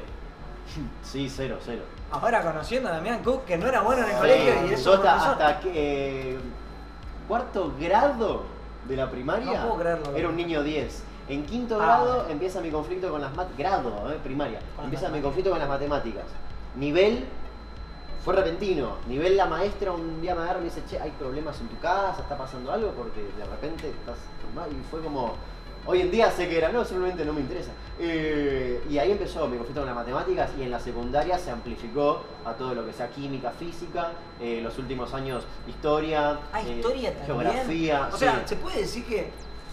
Sí, cero, cero.
Ahora conociendo a Damián Cook, que no era bueno en el
Sí,
colegio y es
yo
un
hasta,
profesor.
hasta que eh, cuarto grado de la primaria
No puedo creerlo.
era un niño diez. En quinto
Ah.
grado empieza mi conflicto con las mat grado, eh, primaria.
Con las
Empieza mi
matemáticas.
conflicto con las matemáticas. Nivel fue repentino. Nivel la maestra un día me agarra y me dice, "Che, hay problemas en tu casa, está pasando algo porque de repente estás mal", y fue como hoy en día sé que era, no, simplemente no me interesa. Eh, y ahí empezó mi conflicto con las matemáticas y en la secundaria se amplificó a todo lo que sea química, física, eh, los últimos años historia,
Ah,
eh,
historia también.
geografía.
O sea,
sí.
se puede decir que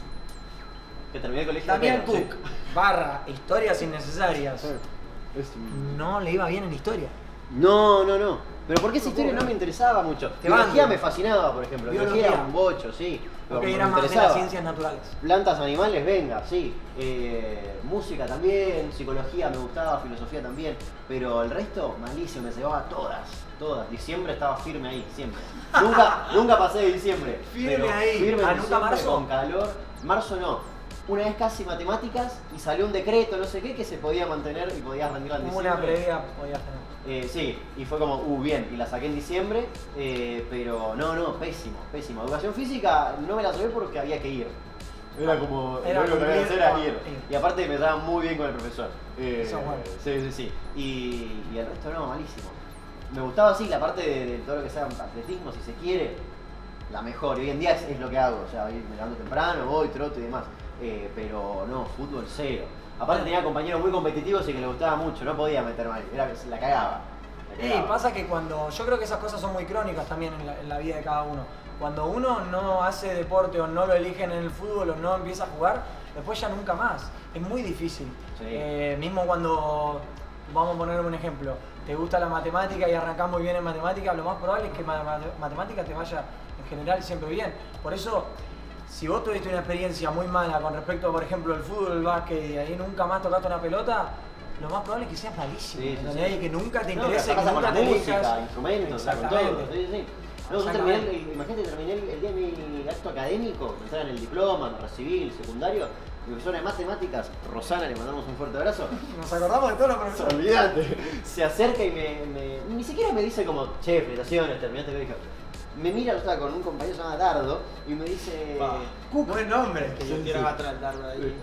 Que terminé el colegio.
Damián
pero,
Cook barra historias innecesarias
sí. Es un-
no le iba bien en historia.
No, no, no. Pero porque esa
No
historia
puedo
no me
creer.
interesaba mucho.
Te
Biología
banco.
me fascinaba, por ejemplo. Biología,
Biología.
era un bocho, sí. pero
Porque
me
era más de las
interesaba.
ciencias naturales.
Plantas, animales, venga, sí. Eh, música también, psicología me gustaba, filosofía también. Pero el resto, malísimo, me llevaba todas, todas. Diciembre estaba firme ahí, siempre. Nunca, nunca pasé de diciembre.
Firme
pero
ahí.
Firme
Ah,
en
¿nunca
diciembre,
marzo?
con calor. Marzo no. Una vez casi matemáticas y salió un decreto, no sé qué, que se podía mantener y podías rendirla en
Como
diciembre.
una previa podías tener.
Eh, sí, y fue como, uh, bien, y la saqué en diciembre, eh, pero no, no, pésimo, pésimo. Educación física no me la llevé porque había que ir. Era como,
Era
lo único que había que hacer
cumplir
era
con-
ir.
ir.
Y aparte me llevaba muy bien con el profesor. Eh,
Eso es bueno.
Sí, sí, sí. Y, y el resto no, malísimo. Me gustaba, sí, la parte de, de todo lo que sea atletismo, si se quiere, la mejor. Y hoy en día es, es lo que hago, o sea, hoy me levanto temprano, voy, troto y demás. Eh, pero no, fútbol cero. Aparte tenía compañeros muy competitivos y que le gustaba mucho, no podía meterme ahí, era que se la cagaba. La
Y
cagaba.
pasa que cuando. Yo creo que esas cosas son muy crónicas también en la, en la vida de cada uno. Cuando uno no hace deporte o no lo eligen en el fútbol o no empieza a jugar, después ya nunca más. Es muy difícil.
Sí.
Eh, mismo cuando. Vamos a poner un ejemplo. Te gusta la matemática y arrancás muy bien en matemática, lo más probable es que ma- ma- matemática te vaya en general siempre bien. Por eso. Si vos tuviste una experiencia muy mala con respecto, por ejemplo, el fútbol, el básquet y ahí nunca más tocaste una pelota, lo más probable es que seas malísimo.
Sí, sí,
¿entendés?
sí.
Y que nunca te
No,
interese,
que
que
pasa con
nunca
la
te
música,
elijas.
instrumentos, o sea, con todo.
Exactamente.
Sí, sí. No, yo terminé, el- imagínate, terminé el, el día de mi acto académico, me en el diploma, me recibí, el secundario, mi profesora de matemáticas, Rosana, le mandamos un fuerte abrazo.
Nos acordamos de todos los profesores.
Olvídate. Se acerca y me, me- ni siquiera me dice como, che, felicitaciones, terminaste el colegio. Me mira, yo estaba con un compañero llamado Dardo y me dice,
Pa.
Cook.
Buen nombre.
Que yo
Sí,
tiraba
sí.
atrás dardo ahí.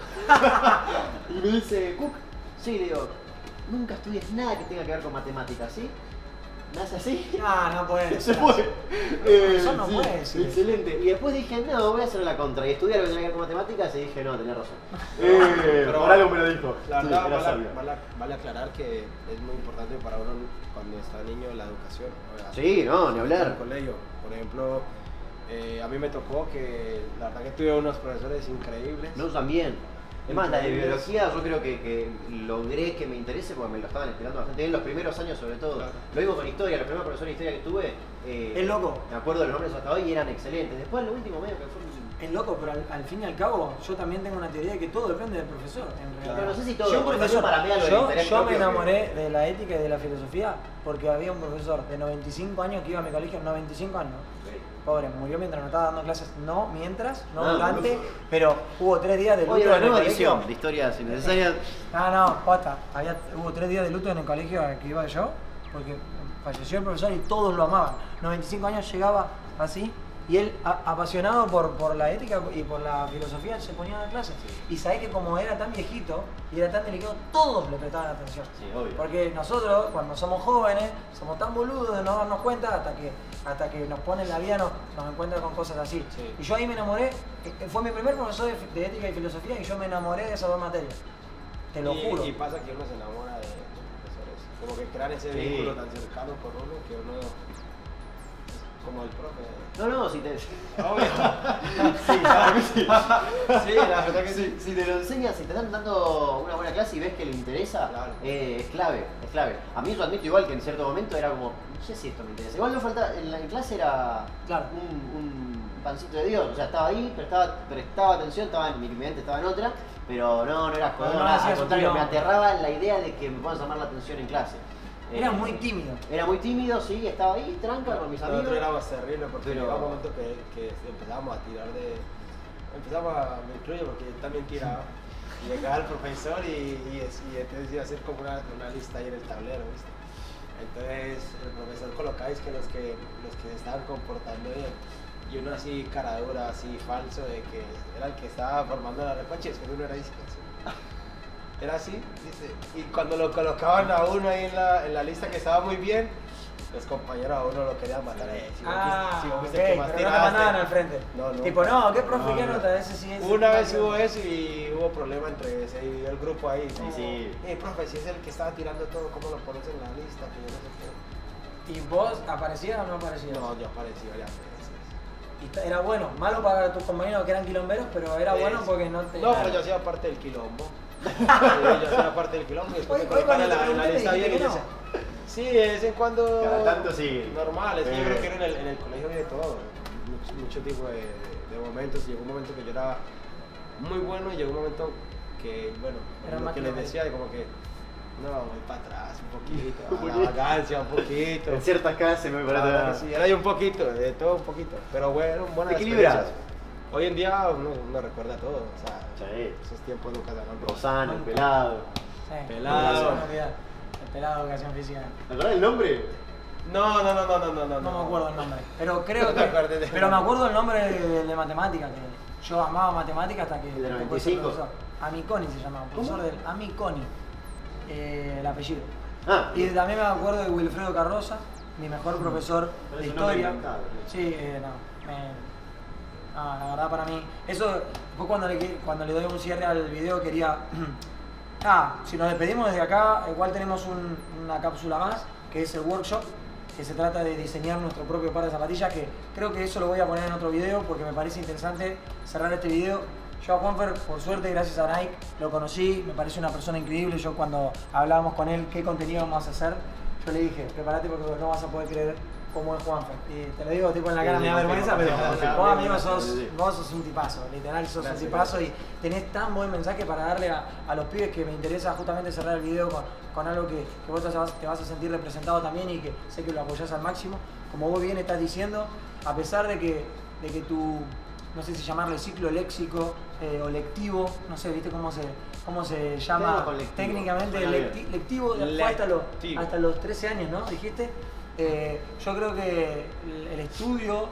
Y me dice, Cook, sí, le digo, nunca estudies nada que tenga que ver con matemáticas, ¿sí? Me hace así.
Ah, no puede
Se
ser.
fue. Eh,
Eso no
sí,
puede decir.
Excelente. Y después dije, no, voy a hacer la contra. Y estudiar lo que tenía que ver con matemáticas y dije, no, tenés razón. Eh,
Pero
por algo me lo dijo.
La
Sí,
verdad,
era
vale,
sabio.
vale- vale aclarar que es muy importante para uno cuando está niño la educación. ¿no?
Sí, no, ni
En
hablar.
el colegio, por ejemplo, eh, a mí me tocó que la verdad que tuve unos profesores increíbles.
No, también. Es más, la de
Increíbles.
biología yo creo que, que logré que me interese porque me lo estaban esperando bastante bien los primeros años sobre todo.
Claro.
Lo mismo con historia, los primeros profesores de historia que tuve. eh,
Es loco.
Me acuerdo de los nombres hasta hoy y eran excelentes. Después lo último medio que fue un
Es loco, pero al, al fin y al cabo, yo también tengo una teoría de que todo depende del profesor. En realidad.
Pero no sé si todo,
Yo, un
porque
profesor,
también para mí algo del
yo,
interés
yo me
propio que-
enamoré de la ética y de la filosofía porque había un profesor de noventa y cinco años que iba a mi colegio, noventa y cinco años. Pobre, murió mientras no estaba dando clases, no mientras, no
Ah,
durante,
no.
pero hubo tres días de luto
Oye,
en
una
el
nueva
colegio.
edición de historias innecesarias.
No, no, posta. Había, hubo tres días de luto en el colegio al que iba yo, porque falleció el profesor y todos lo amaban. noventa y cinco años llegaba así, y él, a- apasionado por, por la ética y por la filosofía, se ponía a dar clases. Y sabés que como era tan viejito y era tan delicado, todos le prestaban atención.
Sí, obvio.
Porque nosotros, cuando somos jóvenes, somos tan boludos de no darnos cuenta hasta que, hasta que nos ponen la vida, nos, nos encuentran con cosas así.
Sí.
Y yo ahí me enamoré, eh, fue mi primer profesor de, de ética y filosofía y yo me enamoré de esas dos materias. Te lo
y,
juro.
Y pasa que uno se enamora de los profesores. Como que crean ese
Sí.
vínculo tan cercano con uno que uno. Como el profe.
No, no, si te.
Obvio.
Sí, claro que sí.
Sí, la verdad que sí.
Si, si te lo enseñas, si te están dando una buena clase y ves que le interesa,
Claro.
eh, es clave, es clave. A mí yo admito igual que en cierto momento era como, no sé si esto me interesa. Igual no faltaba, en la en clase era
Claro.
un, un pancito de Dios, o sea, estaba ahí, prestaba, prestaba atención, estaba en mi mente, estaba en otra, pero no, no era jodón,
No, no
nada,
hacía
al contrario,
sentido.
me aterraba la idea de que me puedan llamar la atención en clase.
Era
Eh,
muy tímido.
Era muy tímido, sí, estaba ahí, tranca, con mis amigos.
Nosotros éramos terribles porque
Pero-
llegaba un momento que, que empezábamos a tirar de. Empezamos a. Me incluyo porque yo también tiraba. Y llegaba el profesor y, y, es- y entonces iba a hacer como una, una lista ahí en el tablero, ¿viste? Entonces el profesor colocaba es que los que los que se estaban comportando bien. Y uno así, cara dura, así falso, de que era el que estaba formando la repache, después uno era disco. Era así, dice. Y cuando lo colocaban a uno ahí en la, en la lista que estaba muy bien, los compañeros a uno lo querían matar. Eh, si vos
Ah,
viste- si vos
ok,
viste
pero
que
no
más
te
tiraste.
mandaban al frente.
No, no.
Tipo, no, ¿qué profe
No,
qué
no.
nota? Ese sí es.
Una vez hubo eso y hubo problema entre ese y el grupo ahí.
Sí,
como,
sí.
Eh, profe, si es el que estaba tirando todo, ¿cómo lo pones en la lista? Que yo no sé qué.
¿Y vos aparecías o no aparecías?
No, yo aparecí varias veces.
Y t- era bueno, malo para tus compañeros que eran quilomberos, pero era
Sí,
bueno
sí.
porque no te.
No, pero yo hacía parte del quilombo. Sí, yo hacía parte del quilombo y después
Oye,
me
oye,
colocaron en
cuando
la,
te
en la
pregunté,
lista
me
bien y
dijiste
yo
que
decía, sí, de vez en cuando.
Cada tanto sí.
Normal, es que yo
Eh.
creo que en el, en el colegio viene todo. Mucho, mucho tipo de, de momentos. Llegó un momento que yo era muy bueno y llegó un momento que, bueno,
Era
lo
más
que
que
les
lo
decía, de como que, no, voy para atrás un poquito,
Un
a la
poquito.
vacancia un poquito.
En ciertas clases me
La verdad
parece.
que sí, era yo un poquito, de todo un poquito. Pero bueno, buenas
Equilibrado.
experiencias. Hoy en día uno, uno recuerda todo, o sea,
Sí.
esos tiempos nunca se van a olvidar.
Rosano, el pelado.
Sí,
Pelado.
no se me olvida. El pelado de educación física.
¿Te acordás del nombre?
No, no, no, no, no, no, no.
No me acuerdo el nombre. Pero creo
No te
que.
acuerdes de-
Pero me acuerdo el nombre de, de matemática, que yo amaba matemática hasta que.
¿El de
después
noventa y
fue
cinco?
profesor. Amiconi se llamaba, profesor
¿Cómo?
del Amiconi. Eh, el apellido.
Ah,
Y también me acuerdo de Wilfredo Carroza, mi mejor profesor
Pero
de
es un nombre
historia.
inventado, ¿no?
Sí, eh, no. me- no, la verdad para mí. Eso fue cuando le, cuando le doy un cierre al video quería. Ah, si nos despedimos desde acá, igual tenemos un- una cápsula más, que es el workshop, que se trata de diseñar nuestro propio par de zapatillas, que creo que eso lo voy a poner en otro video porque me parece interesante cerrar este video. Yo a Juanfer, por suerte, gracias a Nike, lo conocí, me parece una persona increíble. Yo cuando hablábamos con él qué contenido vamos a hacer, yo le dije, prepárate porque no vas a poder creer cómo es Juanfer. Y te lo digo tipo en la cara,
Sí,
me da
sí,
vergüenza,
sí,
pero
sí, sí,
vos
sí,
amigo
sí,
sos,
sí, sí.
vos sos un tipazo, literal sos
Gracias,
un tipazo
gracias.
y tenés tan buen mensaje para darle a, a los pibes que me interesa justamente cerrar el video con, con algo que, que vos te vas, te vas a sentir representado también y que sé que lo apoyás al máximo. Como vos bien estás diciendo, a pesar de que, de que tu, no sé si llamarle ciclo léxico eh, o lectivo, no sé, viste cómo se, cómo se llama
Tema con lectivo.
técnicamente,
Suena bien.
lecti- lectivo fue hasta los,
Lectivo.
hasta los trece años, ¿no? Dijiste. Eh, yo creo que el, el estudio,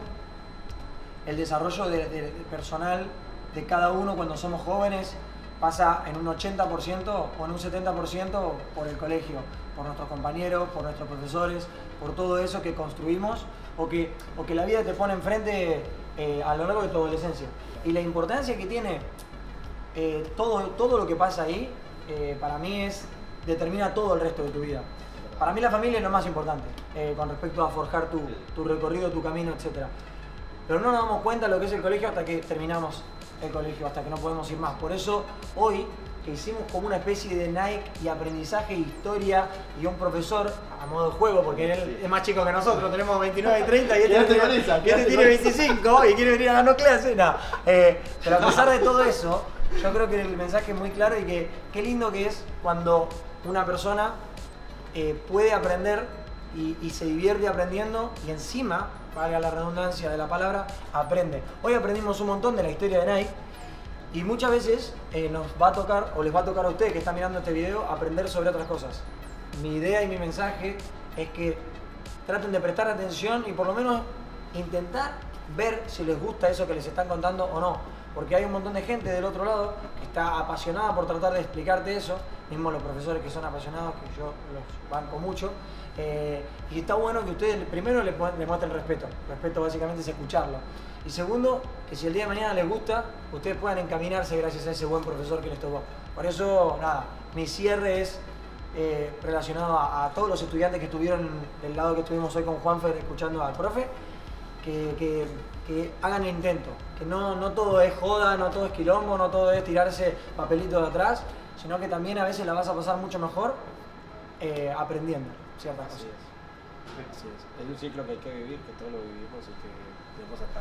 el desarrollo de, de- de personal de cada uno cuando somos jóvenes pasa en un ochenta por ciento o en un setenta por ciento por el colegio, por nuestros compañeros, por nuestros profesores, por todo eso que construimos o que, o que la vida te pone enfrente eh, a lo largo de tu adolescencia. Y la importancia que tiene eh, todo, todo lo que pasa ahí, eh, para mí es, determina todo el resto de tu vida. Para mí la familia es lo más importante, eh, con respecto a forjar tu, tu recorrido, tu camino, etcétera. Pero no nos damos cuenta de lo que es el colegio hasta que terminamos el colegio, hasta que no podemos ir más. Por eso, hoy, que hicimos como una especie de Nike y aprendizaje, historia y un profesor a modo de juego, porque él es más chico que nosotros, tenemos veintinueve y treinta y este,
Quédate
tiene,
con esa,
y
quédate
este tiene
con
veinticinco y quiere venir a darnos clases. No. Eh, pero a pesar de todo eso, yo creo que el mensaje es muy claro y que qué lindo que es cuando una persona eh, puede aprender y, y se divierte aprendiendo y encima, valga la redundancia de la palabra, aprende. Hoy aprendimos un montón de la historia de Nike. Y muchas veces eh, nos va a tocar, o les va a tocar a ustedes que están mirando este video, aprender sobre otras cosas. Mi idea y mi mensaje es que traten de prestar atención y por lo menos intentar ver si les gusta eso que les están contando o no. Porque hay un montón de gente del otro lado que está apasionada por tratar de explicarte eso, mismo los profesores que son apasionados, que yo los banco mucho. Eh, y está bueno que ustedes primero le, le muestren respeto. Respeto básicamente es escucharlo. Y segundo, que si el día de mañana les gusta, ustedes puedan encaminarse gracias a ese buen profesor que les tocó. Por eso, nada, mi cierre es eh, relacionado a, a todos los estudiantes que estuvieron del lado que estuvimos hoy con Juanfer escuchando al profe, que, que, que hagan el intento, que no, no todo es joda, no todo es quilombo, no todo es tirarse papelitos de atrás, sino que también a veces la vas a pasar mucho mejor eh, aprendiendo ciertas
Así
cosas.
es. Así es. Es un ciclo que hay que vivir, que todos lo vivimos y que debemos sacar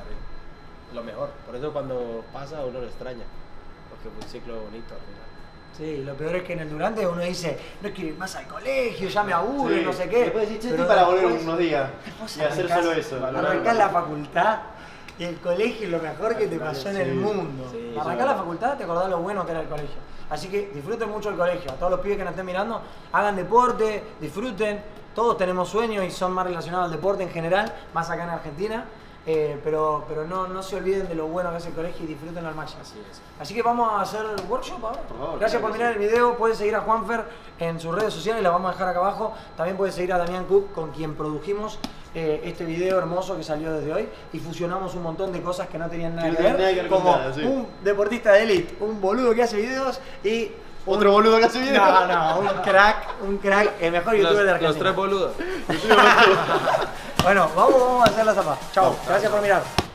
lo mejor. Por eso cuando pasa uno lo extraña, porque fue un ciclo bonito al final.
Sí, lo peor es que en el durante uno dice, no quiero ir más al colegio, ya me aburre,
Sí.
no sé qué.
Después decís, che,
Pero
estoy para volver
después-
unos días
después
y hacer
arrancás-
solo eso.
Arrancás la facultad y el colegio es lo mejor que te pasó en
Sí.
el mundo.
Sí,
Arrancás
sí.
la facultad, te acordás lo bueno que era el colegio. Así que disfruten mucho el colegio. A todos los pibes que nos estén mirando, hagan deporte, disfruten. Todos tenemos sueños y son más relacionados al deporte en general, más acá en Argentina. Eh, pero pero no, no se olviden de lo bueno que es el colegio y disfrútenlo al máximo.
Así es.
Así que vamos a hacer el workshop ahora.
Por favor,
Gracias
claro
por
que
mirar
sí.
el video. Pueden seguir a Juanfer en sus redes sociales, las vamos a dejar acá abajo. También pueden seguir a Damián Cook, con quien produjimos eh, este video hermoso que salió desde hoy. Y fusionamos un montón de cosas que no tenían nada
Que no
que
tenían
ver.
nada que ver con
como
nada, sí.
un deportista de élite, un boludo que hace videos y...
Otro boludo que hace video.
No, no, un crack, un crack, el mejor youtuber de
Los,
Argentina.
los tres boludos.
Bueno, vamos, vamos a hacer la zapa. Chao, gracias por mirar.